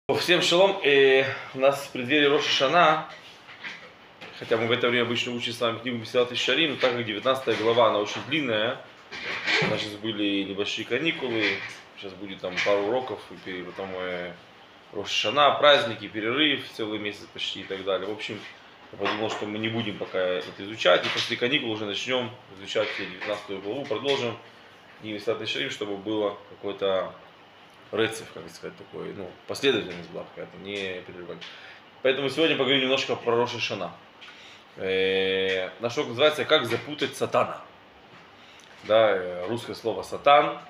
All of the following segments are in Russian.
Всем шалом, у нас в преддверии Рош ха-Шана, хотя мы в это время обычно учим с вами книгу Месилат еш-Шарим, но так как 19 глава, она очень длинная, у нас сейчас были небольшие каникулы, сейчас будет там пару уроков, и потом Рош ха-Шана, праздники, перерыв, целый месяц почти и так далее. В общем, я подумал, что мы не будем пока это изучать, и после каникул уже начнем изучать 19 главу, продолжим книгу Месилат еш-Шарим, чтобы было какое-то рецепт, как сказать, такой, последовательность была какая-то, не перерывать. Поэтому сегодня поговорим немножко про Рош ха-Шана. Наш урок называется «Как запутать сатана». Да, русское слово сатан,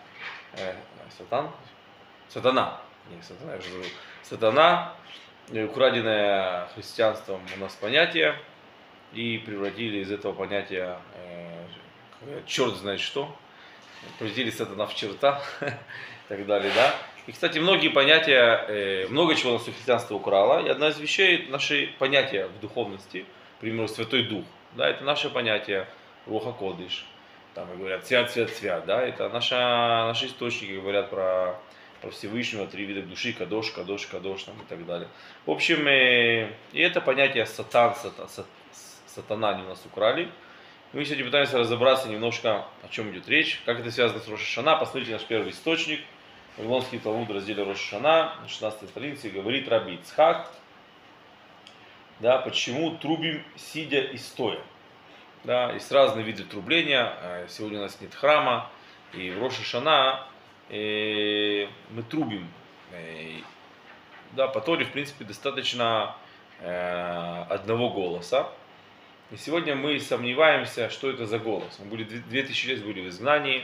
сатана, не сатана, я уже забыл. Сатана, украденное христианством у нас понятие, и превратили из этого понятия черт знает что, превратили сатана в черта и так далее, да. И, кстати, многие понятия, много чего у нас христианство украло, и одна из вещей, наши понятия в духовности, к примеру, Святой Дух, да, это наше понятие Руах ха-Кодеш, там говорят свят, свят, свят, да, это наши источники говорят про Всевышнего, три вида души, кадош, кадош, кадош, там, и так далее. В общем, и это понятие сатана они у нас украли. Мы сегодня пытаемся разобраться немножко, о чем идет речь, как это связано с Рош ха-Шана. Посмотрите наш первый источник. Вавилонский Талмуд в разделе Рош ха-Шана, на 16 странице, говорит Раби Ицхак, да, почему трубим сидя и стоя. Да, есть разные виды трубления, сегодня у нас нет храма, и в Рош ха-Шана мы трубим. Да, по Торе, в принципе, достаточно одного голоса. И сегодня мы сомневаемся, что это за голос. Мы были 2000 лет были в изгнании.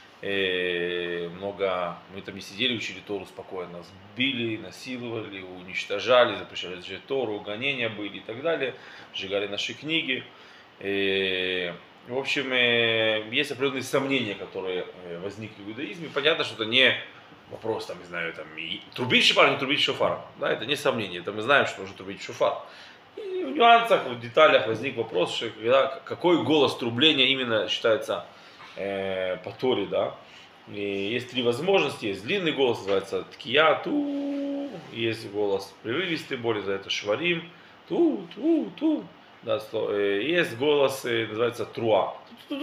Мы там не сидели, учили Тору спокойно, нас били, насиловали, уничтожали, запрещали сжечь Тору, гонения были и так далее, сжигали наши книги. В общем, есть определенные сомнения, которые возникли в иудаизме. Понятно, что это не вопрос, там, не знаю, там, трубить шофар, не трубить шофар. Да, это не сомнение, это мы знаем, что нужно трубить шофар. И в нюансах, в деталях возник вопрос, что какой голос трубления именно считается по Торе, да. И есть три возможности. Есть длинный голос, называется ткия, ту. Есть голос прерывистый, более за это шварим, ту, ту, ту. Да, есть голос, называется труа.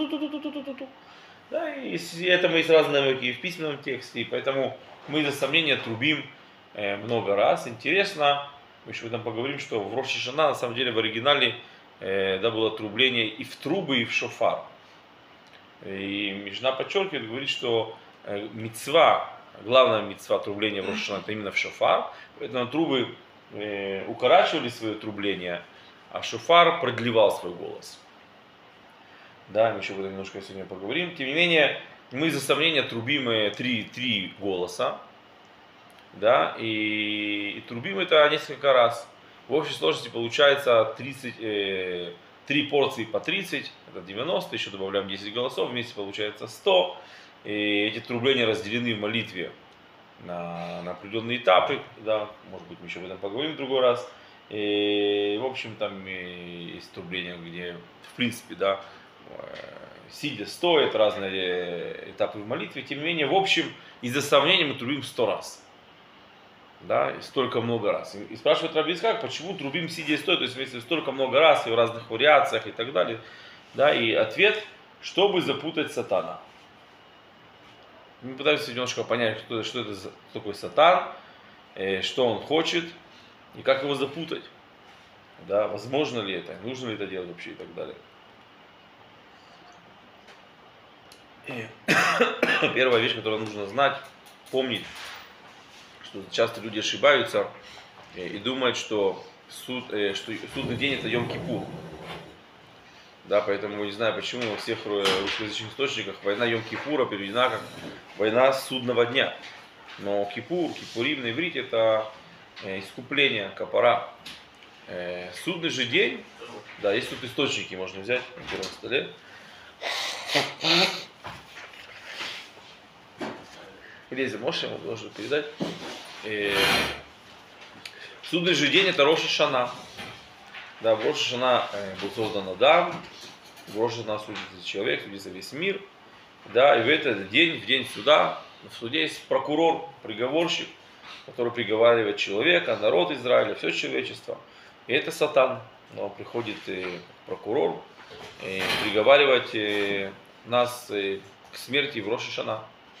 Да, и этому есть разные навыки и в письменном тексте, и поэтому мы из-за сомнения трубим много раз. Интересно, мы еще об этом поговорим, что в Рош ха-Шана на самом деле в оригинале было трубление и в трубы, и в шофар. И Мишна подчеркивает, говорит, что мицва, главная мицва трубления в Рош ха-Шана это именно в шофар, поэтому трубы укорачивали свое трубление, а шофар продлевал свой голос. Да, мы еще об этом немножко сегодня поговорим. Тем не менее, мы из-за сомнения трубим три голоса, да, и трубим это несколько раз. В общей сложности получается 3 порции по 30, это 90, еще добавляем 10 голосов, вместе получается 100. И эти трубления разделены в молитве на определенные этапы, да, может быть мы еще об этом поговорим в другой раз. И, в общем, там есть трубления, где, в принципе, да, сидя, стоя, это разные этапы в молитве. Тем не менее, в общем, из-за сомнения мы трубим 100 раз. Да, и столько много раз. И спрашивает Раби Ицхак, почему трубим сидя и стоя, то есть если столько много раз и в разных вариациях и так далее. Да, и ответ, чтобы запутать сатана. Мы пытаемся немножко понять, что это такой сатан, что он хочет и как его запутать. Да, возможно ли это, нужно ли это делать вообще и так далее. И первая вещь, которую нужно знать, помнить, что часто люди ошибаются и думают, что судный день это Йом-Кипур. Да, поэтому не знаю почему во всех русскоязычных источниках война Йом-Кипура переведена как война судного дня. Но Кипурим на иврите это искупление, капара. Судный же день, да, есть тут источники, можно взять на первом столе. Лезе Моше, ему должен передать. Судный же день это Рош ха-Шана. Да, в Рош ха-Шана был создан Адам, в Рош ха-Шана судится человек, судится весь мир. Да, и в этот день, в день суда, в суде есть прокурор, приговорщик, который приговаривает человека, народ Израиля, все человечество. И это Сатан. Он приходит прокурор приговаривать нас к смерти в Рош ха-Шана.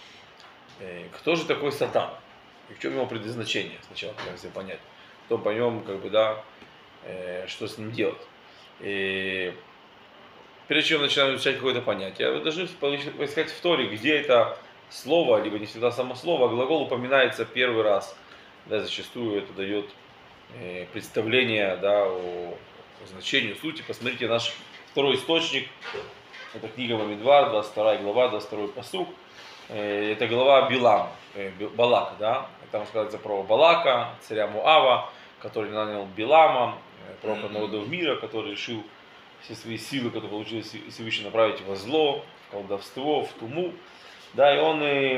Кто же такой Сатан? И в чем его предназначение? Сначала пытаемся понять. Потом поймем, что с ним делать. И прежде чем начинаем изучать какое-то понятие, вы должны поискать в Торе, где это слово, либо не всегда само слово, а глагол упоминается первый раз. Да, зачастую это дает представление, да, о значении, сути. Посмотрите наш второй источник. Это книга Бамидбар, 22 глава, 22 пасук. Это глава Билам, Балак, да. Там сказано про Балака, царя Муава, который нанял Билама, пророка народов мира, который решил все свои силы, которые получил Всевышний, направить во зло, в колдовство, в туму. Да, и он,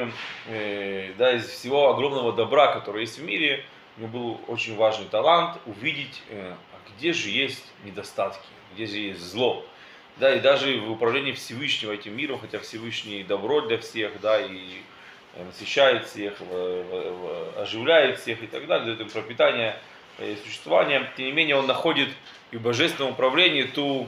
да, из всего огромного добра, которое есть в мире, у него был очень важный талант увидеть, где же есть недостатки, где же есть зло. Да, и даже в управлении Всевышнего этим миром, хотя Всевышний добро для всех, да, и насыщает всех, оживляет всех и так далее, дает им пропитание и существование, тем не менее он находит и в божественном управлении ту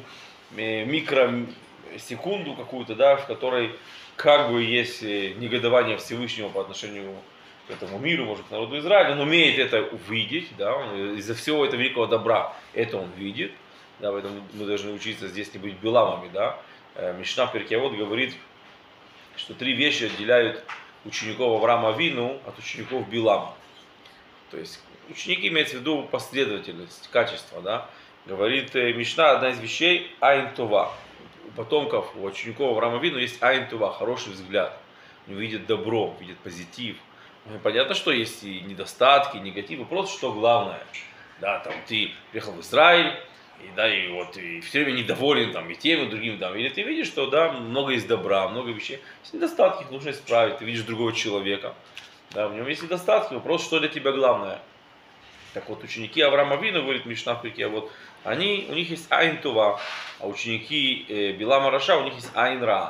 микросекунду какую-то, да, в которой как бы есть негодование Всевышнего по отношению к этому миру, может, к народу Израиля, он умеет это увидеть, да, из-за всего этого великого добра это он видит. Да, поэтому мы должны учиться здесь не быть биламами, да. Мишна в Перкей Авот говорит, что 3 вещи отделяют учеников Авраама Авину от учеников Билама. То есть ученики имеется в виду последовательность, качество, да. Говорит Мишна, одна из вещей айн това. У потомков, у учеников Авраама Авину есть айн това, хороший взгляд. Они видят добро, видят позитив. Понятно, что есть и недостатки, негативы, просто что главное. Да, там ты приехал в Израиль, и, да, и вот и все время недоволен там, и тем, и другим, там, или ты видишь, что да, много есть добра, много вещей, есть недостатки, их нужно исправить, ты видишь другого человека, да, в нем есть недостатки, вопрос, что для тебя главное. Так вот, ученики Авраама Авину, говорит Мишна в Перкей, вот, у них есть айн това, а ученики Билама Раша, у них есть айн ра.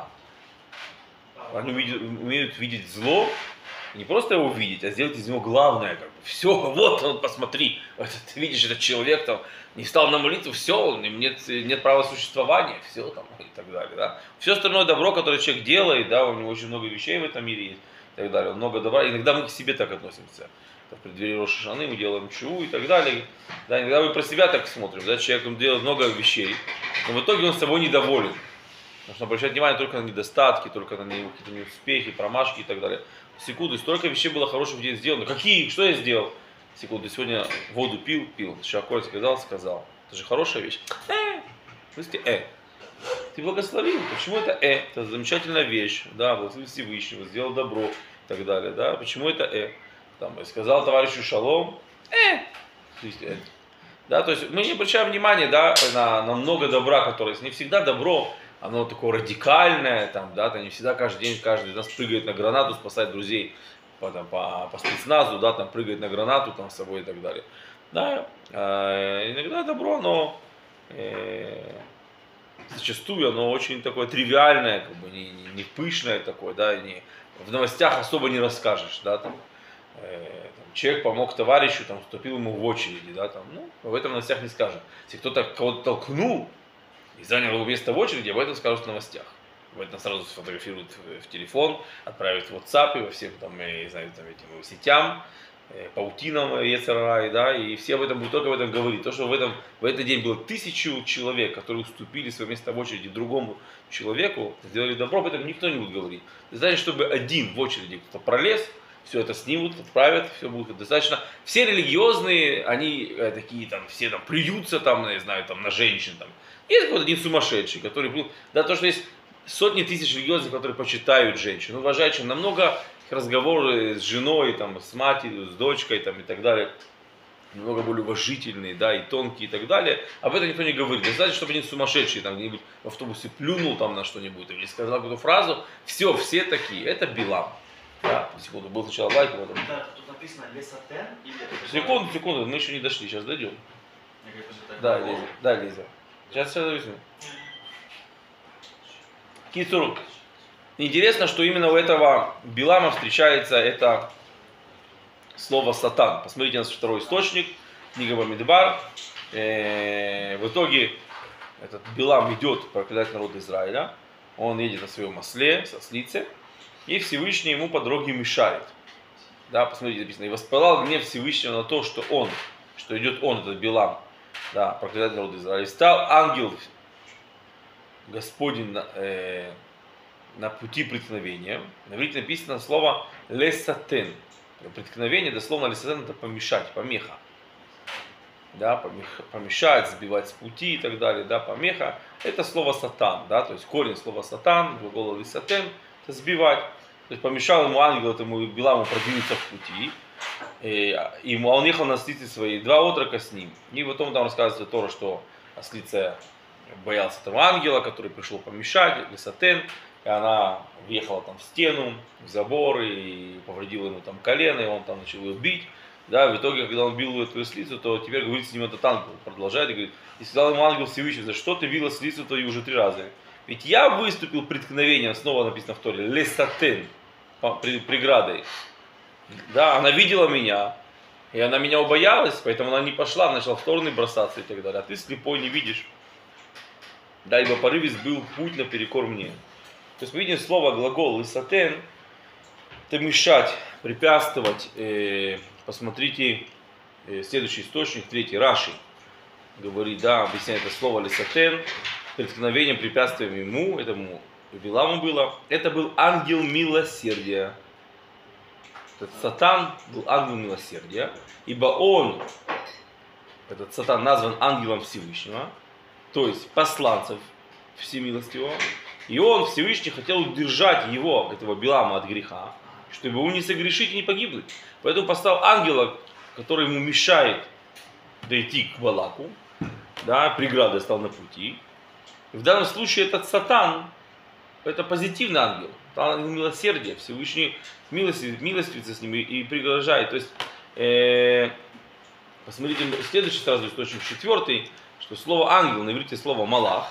Они умеют видеть зло, не просто его видеть, а сделать из него главное. Как бы. Все, вот он, посмотри, ты видишь, этот человек там не встал на молитву, все, у него нет права существования, все там и так далее. Да. Все остальное добро, которое человек делает, да, у него очень много вещей в этом мире есть и так далее, много добра. Иногда мы к себе так относимся. В преддверии Рош ха-Шаны мы делаем чуву и так далее. Да, иногда мы про себя так смотрим, да, человек делает много вещей, но в итоге он собой недоволен. Нужно обращать внимание только на недостатки, только на какие-то неуспехи, промашки и так далее. Секунду, столько вещей было хороших в день сделано. Какие? Что я сделал? Секунду, сегодня воду пил. Широко сказал. Это же хорошая вещь. В смысле, Ты благословил. Почему это Это замечательная вещь. Да, благословил Всевышнего, сделал добро и так далее. Да, почему это Там, сказал товарищу шалом. Да, то есть мы не обращаем внимания, да, на много добра, которое не всегда добро. Оно такое радикальное, там, да, не всегда каждый день каждый из нас прыгает на гранату, спасает друзей по спецназу, да, там прыгает на гранату там, с собой и так далее. Да, иногда добро, оно зачастую оно очень такое тривиальное, как бы, не пышное такое, да, в новостях особо не расскажешь, да, там, человек помог товарищу, там, вступил ему в очереди, да, там, ну, в этом в новостях не скажем. Если кто-то кого-то толкнул, и занял его место в очереди, об этом скажут в новостях. Об этом сразу сфотографируют в телефон, отправят в WhatsApp и во всех там, не знаю, там, этим сетям, паутинам Ецер-Ара, да, и все об этом будут только об этом говорить. То, что в этот день было 1000 человек, которые уступили свое место в очереди другому человеку, сделали добро, об этом никто не будет говорить. Значит, чтобы один в очереди кто-то пролез, все это снимут, отправят, все будет достаточно. Все религиозные, они такие там, все там плюются там, не знаю, там на женщин там. Есть какой-то один сумасшедший, который был, да, то, что есть сотни тысяч религиозных, которые почитают женщин, уважают женщин, намного разговоры с женой, там, с матерью, с дочкой там, и так далее, намного более уважительные, да, и тонкие и так далее. Об этом никто не говорит. Достаточно, чтобы один сумасшедший там где-нибудь в автобусе плюнул там на что-нибудь или сказал какую-то фразу, все такие, это Билам. Да, секунду, был сначала лайк, а потом... Да, тут написано Лесатен или... Секунду, мы еще не дошли, сейчас дойдем. Да, Лиза. Сейчас объясню. Кицур. Интересно, что именно у этого Билама встречается это слово сатан. Посмотрите на второй источник, книга Бамидбар. В итоге этот Билам идет проклинать народ Израиля. Он едет на своем осле, со ослице, и Всевышний ему по дороге мешает. Да, посмотрите, написано, и воспылал гнев Всевышнего на то, что идет он, этот Билам, да, проклинать народ Израиля. И стал ангел Господень на пути преткновения. На иврите написано слово лесатен. Преткновение, дословно лесатен, это помешать, помеха. Да, помешать, сбивать с пути и так далее, да, помеха. Это слово сатан, да, то есть корень слова сатан, глагола лесатен, это сбивать. То есть помешал ему ангел, этому Биламу продвинуться в пути. И он ехал на ослице своей, 2 отрока с ним. И потом там рассказывается Тора, что ослица боялся этого ангела, который пришел помешать, лесатен. И она въехала там в стену, в забор, и повредила ему там колено, и он там начал ее бить. Да, в итоге, когда он бил эту ослицу, то теперь говорит с ним этот ангел, продолжает и говорит, и сказал ему ангел Всевышний, за что ты бил ослицу твою уже 3 раза? Ведь я выступил преткновением, снова написано в Торе, лесатен, преградой. Да, она видела меня, и она меня убоялась, поэтому она не пошла, начала в стороны бросаться и так далее. А ты слепой не видишь. Да, ибо порывист был путь наперекор мне. То есть мы видим слово глагол лесатен, это мешать, препятствовать. Посмотрите следующий источник, 3 Раши. Говорит, да, объясняет это слово лесатен, преткновением, препятствием ему, этому Биламу было. Это был ангел милосердия. Этот сатан был ангел милосердия, ибо он, этот сатан, назван ангелом Всевышнего, то есть посланцев всемилостивого. И он, Всевышний, хотел удержать его, этого Билама, от греха, чтобы ему не согрешить и не погибнуть. Поэтому поставил ангела, который ему мешает дойти к Балаку, да, преградой стал на пути. И в данном случае этот сатан, это позитивный ангел, это ангел милосердия, Всевышний милостивится с ним и пригрожает. То есть, посмотрите, следующий сразу источник 4, что слово ангел на иврите слово малах,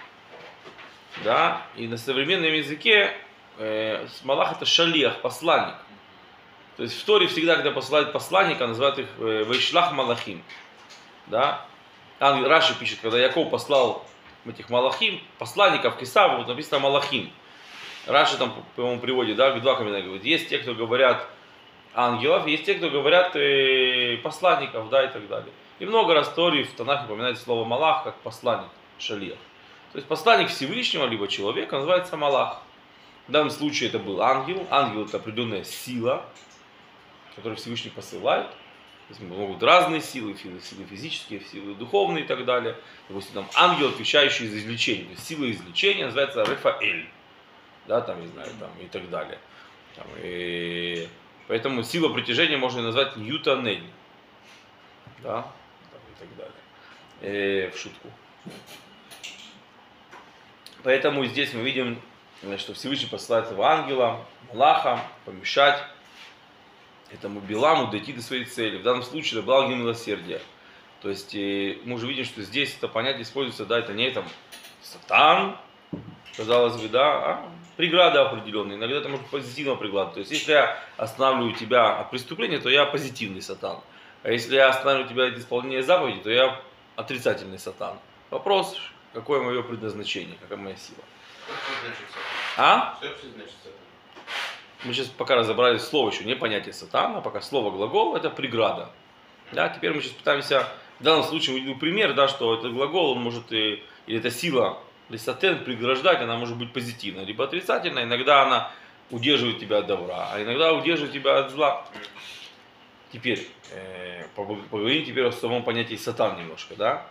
да, и на современном языке малах это шалиах, посланник. То есть в Торе всегда, когда посылают посланника, называют их вейшлах малахим. Да? Раши пишет, когда Яков послал этих малахим, посланников к Исаву, вот написано малахим. Раши там, по-моему, приводит, да, 2 комментария, говорит, есть те, кто говорят ангелов, есть те, кто говорят посланников, да, и так далее. И много раз в Торе, в Танахе упоминается слово малах как посланник, шалиах. То есть посланник Всевышнего, либо человека, называется малах. В данном случае это был ангел. Ангел это определенная сила, которую Всевышний посылает. То есть могут быть разные силы, силы физические, силы духовные и так далее. Допустим, там ангел, отвечающий за излечение. То есть сила излечения называется Рефаэль. Да, там, не знаю, там, и так далее. Там, поэтому сила притяжения можно назвать Ньютонель. Да, там, и так далее. В шутку. Поэтому здесь мы видим, что Всевышний посылает этого ангела, Малаха, помешать этому Биламу дойти до своей цели. В данном случае это был ангел милосердия. То есть мы уже видим, что здесь это понятие используется, да, это не там сатан, казалось бы, да, а преграда определенная. Иногда это может быть позитивная преграда. То есть если я останавливаю тебя от преступления, то я позитивный сатан. А если я останавливаю тебя от исполнения заповеди, то я отрицательный сатан. Вопрос, какое мое предназначение, какая моя сила. А? Что значит сатан? Мы сейчас пока разобрали слово еще, не понятие сатана, пока слово глагол это преграда. Да, теперь мы сейчас пытаемся, в данном случае увидел пример, да, что этот глагол, он может, или эта сила, лесатен, преграждать, она может быть позитивной, либо отрицательной, иногда она удерживает тебя от добра, а иногда удерживает тебя от зла. Теперь, поговорим теперь о самом понятии сатан немножко, да.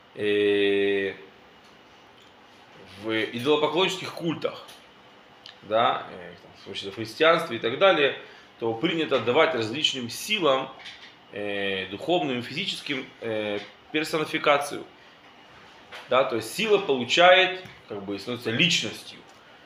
В идолопоклоннических культах, да, в христианстве и так далее, то принято давать различным силам, духовным и физическим, персонификацию. Да, то есть сила получает, как бы, становится личностью.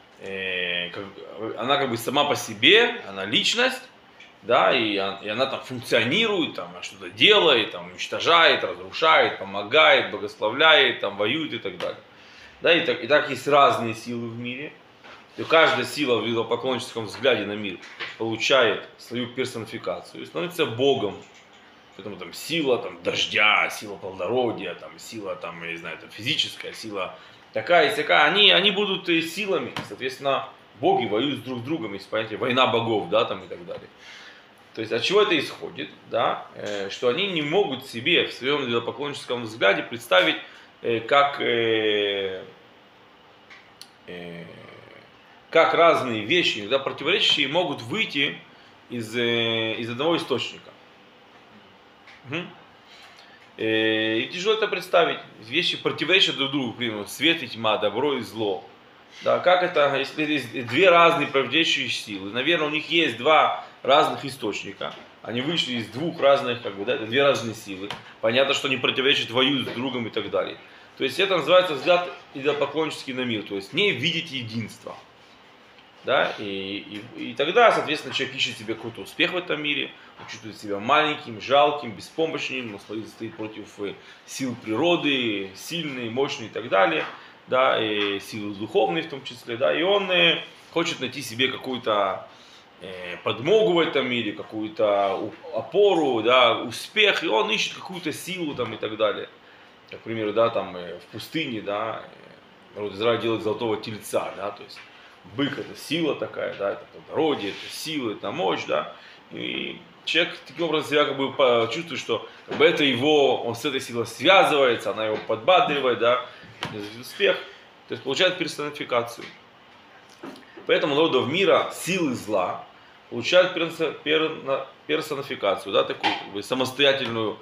Она как бы сама по себе, она личность, да, и она там функционирует, там, что-то делает, там, уничтожает, разрушает, помогает, благословляет, там, воюет и так далее. Да, и так есть разные силы в мире. то каждая сила в идолопоклонническом взгляде на мир получает свою персонификацию и становится Богом. Поэтому там сила там, дождя, сила плодородия, там, сила там, я не знаю, там, физическая сила, такая и такая, они будут силами. Соответственно, боги воюют друг с другом, есть понятие война богов, да, там и так далее. То есть от чего это исходит, да, что они не могут себе в своем идолопоклонническом взгляде представить, как разные вещи, иногда противоречащие, могут выйти из одного источника. И тяжело это представить. Вещи противоречат друг другу, примерно, свет и тьма, добро и зло. Да, как это, если есть две разные противоречащие силы, наверное, у них есть два разных источника, они вышли из двух разных, как бы, да, это две разные силы. Понятно, что они противоречат, воюют с другом и так далее. То есть это называется взгляд идолопоклоннический на мир, то есть не видеть единства. Да? И тогда, соответственно, человек ищет себе какой-то успех в этом мире, он чувствует себя маленьким, жалким, беспомощным, он стоит против сил природы, сильный, мощный и так далее, да, и силы духовные в том числе, да, и он хочет найти себе какую-то подмогу в этом мире, какую-то опору, да, успех, и он ищет какую-то силу там, и так далее. Как, к примеру, да, там, в пустыне, да, народ Израиля делает золотого тельца, да, то есть бык это сила такая, да, это плодородие, это сила, это мощь, да, и человек таким образом себя как бы чувствует, что как бы это его, он с этой силой связывается, она его подбадривает, да, успех, то есть получает персонификацию. Поэтому народов мира силы зла получают персонификацию, да, такую как бы самостоятельную,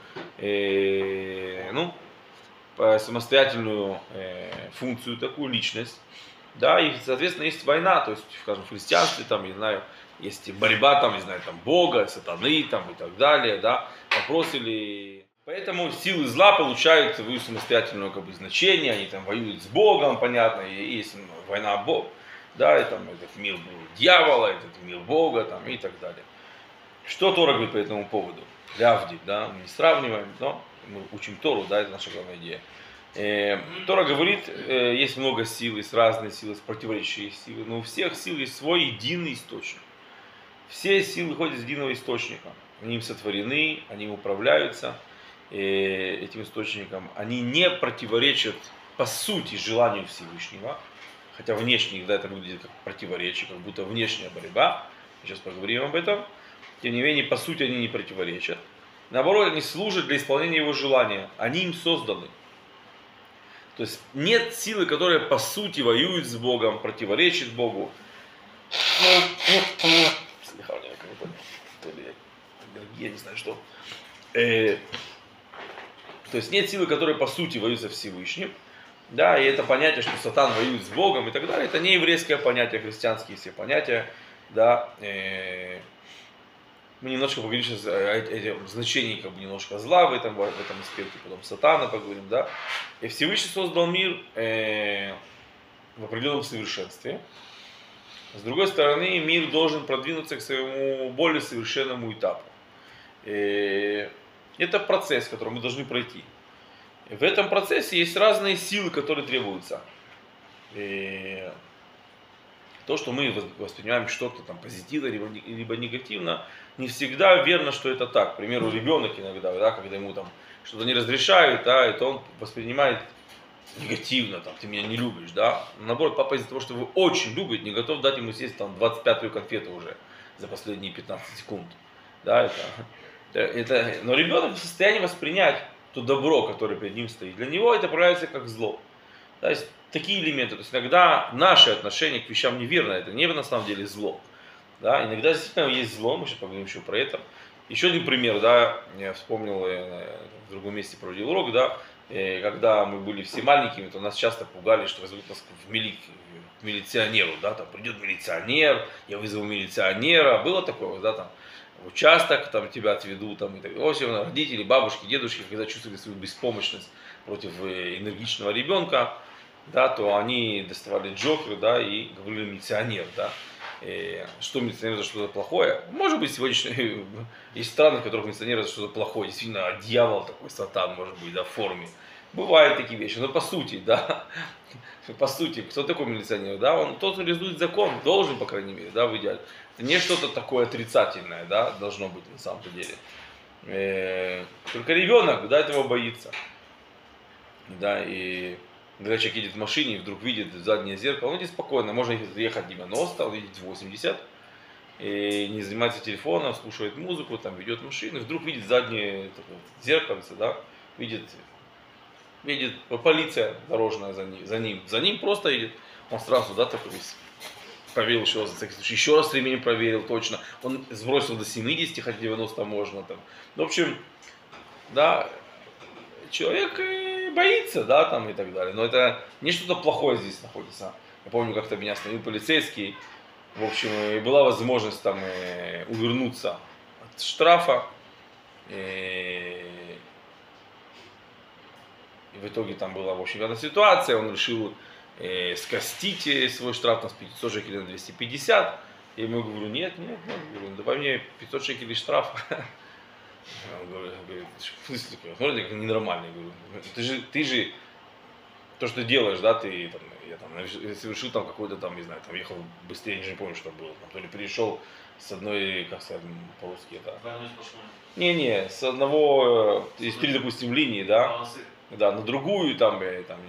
самостоятельную функцию, такую личность. Да, и, соответственно, есть война, то есть, скажем, в христианстве, там, не знаю, есть борьба, там, не знаю, там, Бога, сатаны, там, и так далее, да, вопрос или... Поэтому силы зла получают свою самостоятельную, как бы, значение, они там воюют с Богом, понятно, и есть война Бога, да, и там этот мир дьявола, этот мир Бога, там, и так далее. Что Тора говорит по этому поводу? Лявдик, да, мы не сравниваем, но мы учим Тору, да, это наша главная идея. Тора говорит, есть много сил, есть разные силы, есть противоречащие силы, но у всех сил есть свой единый источник. Все силы ходят из единого источника. Они им сотворены, они им управляются этим источником. Они не противоречат по сути желанию Всевышнего, хотя внешне да, это выглядит как противоречие, как будто внешняя борьба. Сейчас поговорим об этом. Тем не менее, по сути они не противоречат. Наоборот, они служат для исполнения его желания. Они им созданы. То есть нет силы, которая по сути воюет с Богом, противоречит Богу. Я не знаю что. То есть нет силы, которая по сути воюет со Всевышним. Да, и это понятие, что Сатан воюет с Богом и так далее, это не еврейское понятие, христианские все понятия. Да, мы немножко поговорим сейчас о значении как бы, немножко зла в этом аспекте, потом Сатана поговорим, да. И Всевышний создал мир в определенном совершенстве. С другой стороны, мир должен продвинуться к своему более совершенному этапу. Это процесс, который мы должны пройти. В этом процессе есть разные силы, которые требуются. То, что мы воспринимаем что-то там позитивно, либо негативно, не всегда верно, что это так. К примеру, ребенок иногда, да, когда ему там что-то не разрешают, да, это он воспринимает негативно, там, ты меня не любишь, да. Наоборот, папа из-за того, что его очень любит, не готов дать ему съесть там 25-ю конфету уже за последние 15 секунд. Да, но ребенок в состоянии воспринять то добро, которое перед ним стоит. Для него это проявляется как зло. То есть такие элементы. То есть иногда наше отношение к вещам неверно, это не на самом деле зло. Да, иногда действительно есть зло, мы сейчас поговорим еще про это. Еще один пример, да, я вспомнил, в другом месте проводил урок, да, когда мы были все маленькими, то нас часто пугали, что вызовут нас к милиционеру, да, там придет милиционер, я вызову милиционера, было такое, да, там, в участок, там тебя отведут, там, и так далее. В общем, родители, бабушки, дедушки, когда чувствовали свою беспомощность против энергичного ребенка, да, то они доставали джокер, да, и говорили милиционер, да. Что милиционер за что-то плохое? Может быть, сегодня есть страны, в которых милиционер за что-то плохое, действительно, дьявол такой, сатан, может быть, да, в форме. бывают такие вещи, но по сути, да, по сути, кто такой милиционер, да, он тот, кто реализует закон, должен, по крайней мере, да, в идеале. Это не что-то такое отрицательное, да, должно быть на самом деле. Только ребенок, да, этого боится, да, и когда человек едет в машине и вдруг видит заднее зеркало, он едет спокойно, можно ехать 90, он едет 80, и не занимается телефоном, слушает музыку, там ведет машину, и вдруг видит заднее зеркальце, да, видит полиция дорожная за ним просто едет, он сразу, да, такой весь проверил еще раз, еще раз ремень проверил точно, он сбросил до 70, хотя 90 можно там, в общем, да, человек боится, да, там и так далее, но это не что-то плохое здесь находится. Я помню, как-то меня остановил полицейский, в общем, и была возможность там увернуться от штрафа, и в итоге там была, в общем, одна ситуация, он решил скостить свой штраф с 500 шекелей на 250, я ему говорю, нет, говорю, давай мне 500 шекелей штраф. Он говорит, в смысле, смотри, как ненормальный, говорю, ты же, то, что ты делаешь, да, ты там, я там совершил там какой-то там, не знаю, там ехал быстрее, я не помню, что было, там, то ли перешел с одной, как сказать, по-русски это. Не, с одного, из 3, допустим, линии, да, да, на другую, там,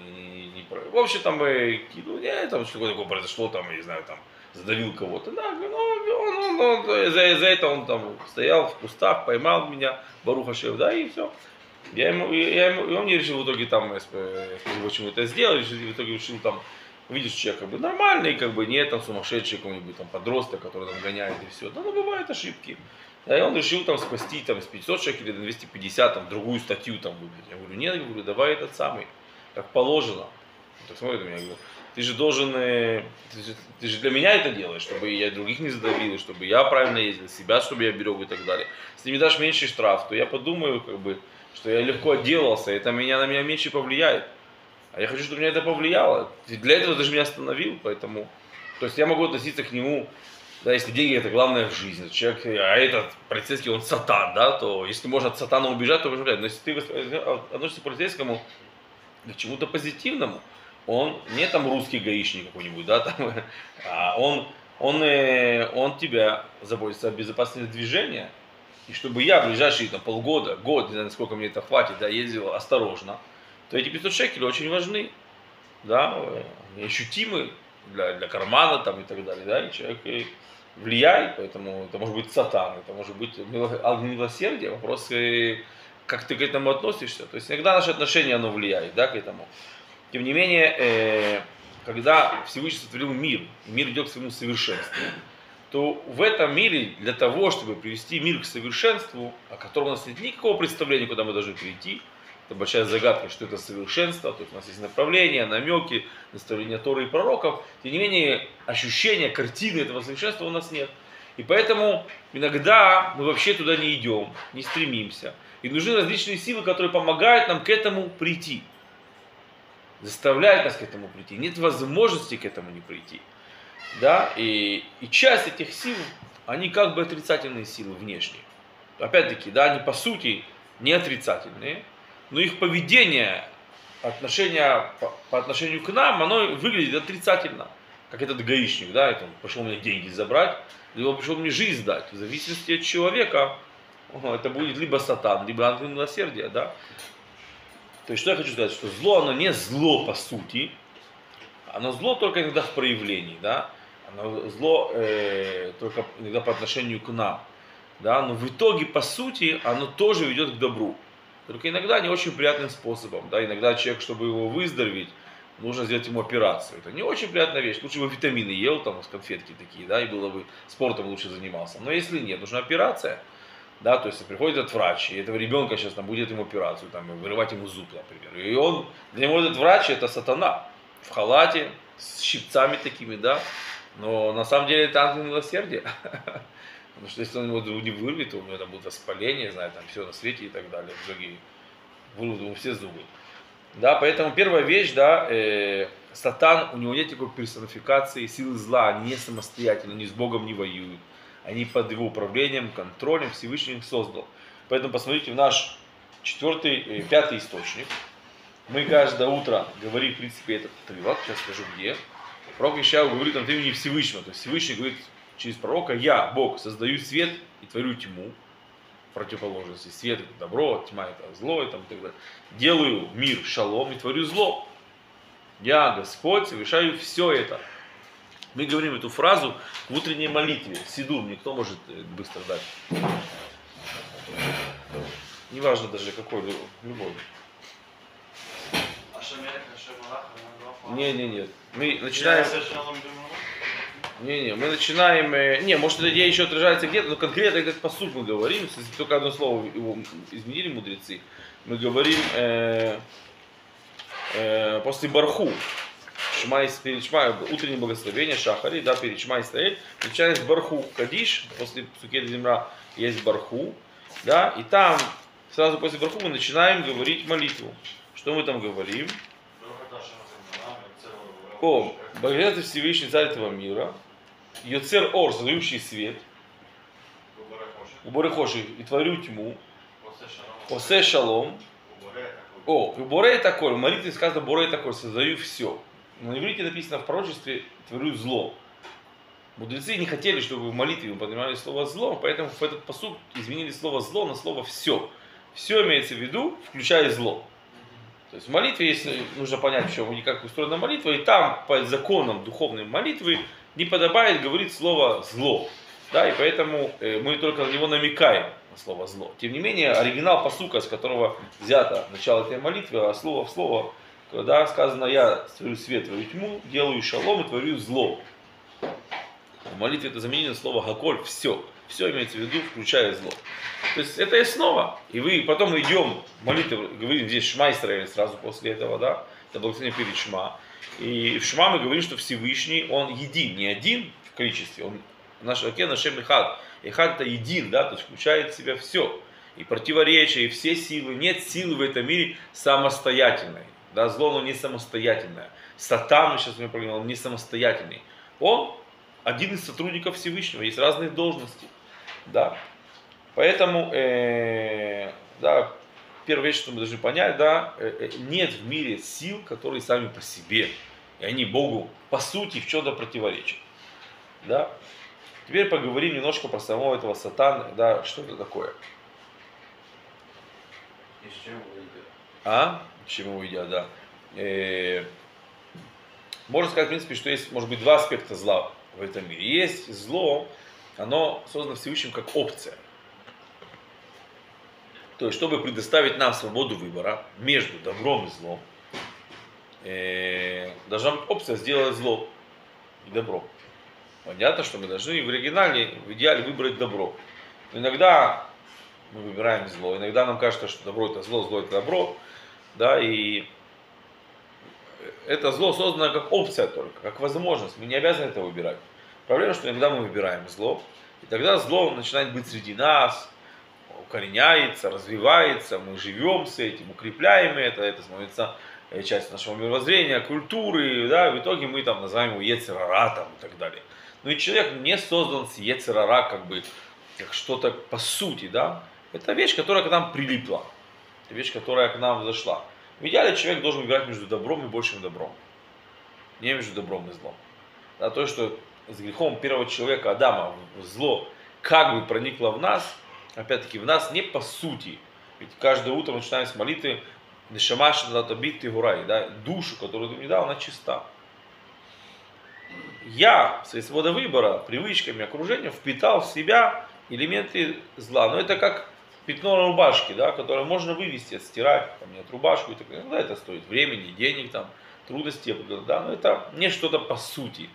в общем, там, там что-то такое произошло, там, я не знаю, там, задавил кого-то, да, он, за это он там стоял в кустах, поймал меня, Барух Ашем, да, и все. И он не решил в итоге там, почему это сделал, в итоге решил там, видишь, человек как бы нормальный, как бы нет там сумасшедший какой-нибудь там подросток, который там гоняет и все, да, но бывают ошибки. Да, и он решил там спасти там с 500 шекелей до 250, там, другую статью там выбрать. Я говорю, нет, говорю, давай этот самый, как положено. Он так смотрит на меня, говорю, ты же должен, ты же для меня это делаешь, чтобы я других не задавил, чтобы я правильно ездил, себя, чтобы я берег и так далее. Если мне дашь меньший штраф, то я подумаю, как бы, что я легко отделался, это на меня меньше повлияет. А я хочу, чтобы меня это повлияло. Для этого ты же меня остановил, поэтому, то есть я могу относиться к нему, да, если деньги это главное в жизни, человек, а этот полицейский, он сатан, да, то если можно от сатана убежать, то убежать. Но если ты относишься к полицейскому к чему-то позитивному, он не там русский гаишник какой-нибудь, да, там, а он тебя заботится о безопасности движения, и чтобы я в ближайшие там, полгода, год, не знаю, сколько мне это хватит, да, ездил осторожно, то эти 500 шекелей очень важны, да, ощутимы для кармана там и так далее, да, и человек влияет, поэтому это может быть сатан, это может быть милосердие, вопрос, как ты к этому относишься, то есть иногда наше отношение, оно влияет, да, к этому. Тем не менее, когда Всевышний сотворил мир, и мир идет к своему совершенству, то в этом мире для того, чтобы привести мир к совершенству, о котором у нас нет никакого представления, куда мы должны прийти, это большая загадка, что это совершенство, то есть у нас есть направления, намеки, наставления Торы и пророков, тем не менее ощущения, картины этого совершенства у нас нет. И поэтому иногда мы вообще туда не идем, не стремимся. И нужны различные силы, которые помогают нам к этому прийти. Заставляют нас к этому прийти. Нет возможности к этому не прийти. Да? И часть этих сил, они как бы отрицательные силы внешние. Опять-таки, да, они по сути не отрицательные, но их поведение, отношение по отношению к нам, оно выглядит отрицательно. Как этот гаишник, да, это он пришел мне деньги забрать, либо пришел мне жизнь дать. В зависимости от человека, это будет либо сатан, либо ангел милосердия, да. То есть, что я хочу сказать, что зло, оно не зло по сути, оно зло только иногда в проявлении, да, оно зло только иногда по отношению к нам, да, но в итоге, по сути, оно тоже ведет к добру, только иногда не очень приятным способом, да, иногда человек, чтобы его выздороветь, нужно сделать ему операцию, это не очень приятная вещь, лучше бы витамины ел, там, с конфетки такие, да, и было бы спортом лучше занимался, но если нет, нужна операция. Да, то есть приходит этот врач, и этого ребенка сейчас там будет ему операцию, там, вырывать ему зуб, например. И он, для него этот врач это сатана в халате, с щипцами такими, да. Но на самом деле это ангел милосердия. Потому что если он его не вырвет, то у него там будет воспаление, знаю, там все на свете и так далее. В итоге вырвут ему все зубы. Да, поэтому первая вещь, да, сатан, у него нет такой персонификации, силы зла, они не самостоятельно, ни с Богом не воюют. Они под его управлением, контролем Всевышний их создал. Поэтому посмотрите в наш 5-й источник. Мы каждое утро говорим, в принципе, этот отрывок, сейчас скажу где. Пророк Ишаяу говорит от имени Всевышнего. То есть Всевышний говорит через пророка: я, Бог, создаю свет и творю тьму. Противоположности. Свет это добро, тьма это зло и, там, и так далее. Делаю мир шалом и творю зло. Я, Господь, совершаю все это. Мы говорим эту фразу в утренней молитве. Сидур, мне кто может быстро дать? Неважно даже какой, любой. Не. Мы начинаем... Мы начинаем... Может, эта идея еще отражается где-то, но конкретно этот посуд мы говорим. Если только одно слово его изменили мудрецы. Мы говорим после барху. Перед Шма, утреннее благословение, Шахари, да, перед Шма Исраэль, начинается с барху. Кадиш, после Псукет Земра есть барху, да, и там сразу после барху мы начинаем говорить молитву. Что мы там говорим? О, благословен Всевышний Царь этого мира, Йоцер Ор, создающий свет, Уборехоши, и творю тьму, Осе Шалом, Уборе такой, в молитве сказано Боре такой, создаю все. Но на иврите написано в пророчестве творю зло. Мудрецы не хотели, чтобы в молитве мы понимали слово зло, поэтому в этот пасук изменили слово зло на слово все. Все имеется в виду, включая зло. То есть в молитве, если нужно понять, как устроена молитва, и там по законам духовной молитвы не подобает говорить слово зло. Да, и поэтому мы только на него намекаем, на слово зло. Тем не менее, оригинал пасука, с которого взято начало этой молитвы, а слово в слово, когда сказано: я творю свет, творю тьму, делаю шалом и творю зло. В молитве это заменено слово гаколь, все. Все имеется в виду, включая зло. То есть это основа. И потом идем в молитву, говорим здесь Шма Исраэль сразу после этого, да, это благословение перед Шма. И в Шма мы говорим, что Всевышний, он един, не один в количестве, он наш Акен Ашем Эхад. Эхад это един, да, то есть включает в себя все. И противоречия, и все силы. Нет силы в этом мире самостоятельной. Да, зло, оно не самостоятельное. Сатан, мы сейчас говорим, он не самостоятельный. Он один из сотрудников Всевышнего, есть разные должности. Да. Поэтому, да, первая вещь, что мы должны понять, да, нет в мире сил, которые сами по себе, и они Богу, по сути, в чем-то противоречат. Да. Теперь поговорим немножко про самого этого сатана, да, что это такое. И с чем вы едят? Чему едят, да. Можно сказать, в принципе, что есть, может быть, два аспекта зла в этом мире. Есть зло, оно создано Всевышним как опция. То есть, чтобы предоставить нам свободу выбора между добром и злом, должна быть опция сделать зло и добро. Понятно, что мы должны в оригинале, в идеале выбрать добро. Но иногда мы выбираем зло, иногда нам кажется, что добро это зло, зло это добро. Да, и это зло создано как опция только, как возможность. Мы не обязаны это выбирать. Проблема, что иногда мы выбираем зло, и тогда зло начинает быть среди нас, укореняется, развивается, мы живем с этим, укрепляем это становится частью нашего мировоззрения, культуры, да, в итоге мы там называем его Йецер Ара там, и так далее. Но и человек не создан с Йецер Ара как что-то по сути, да. Это вещь, которая к нам прилипла. Это вещь, которая к нам зашла. В идеале человек должен выбирать между добром и большим добром. Не между добром и злом. Да, то, что с грехом первого человека, Адама, зло как бы проникло в нас, опять-таки в нас не по сути. Ведь каждое утро мы начинаем с молитвы «Нешамаш натабит ты гурай», да, душу, которую ты мне дал, она чиста. Я, своей свободой выбора, привычками, окружением впитал в себя элементы зла. Но это как пятно на рубашке, да, которое можно вывести, отстирать, поменять рубашку и так далее. Да, это стоит времени, денег, там, трудностей, да, но это не что-то по сути.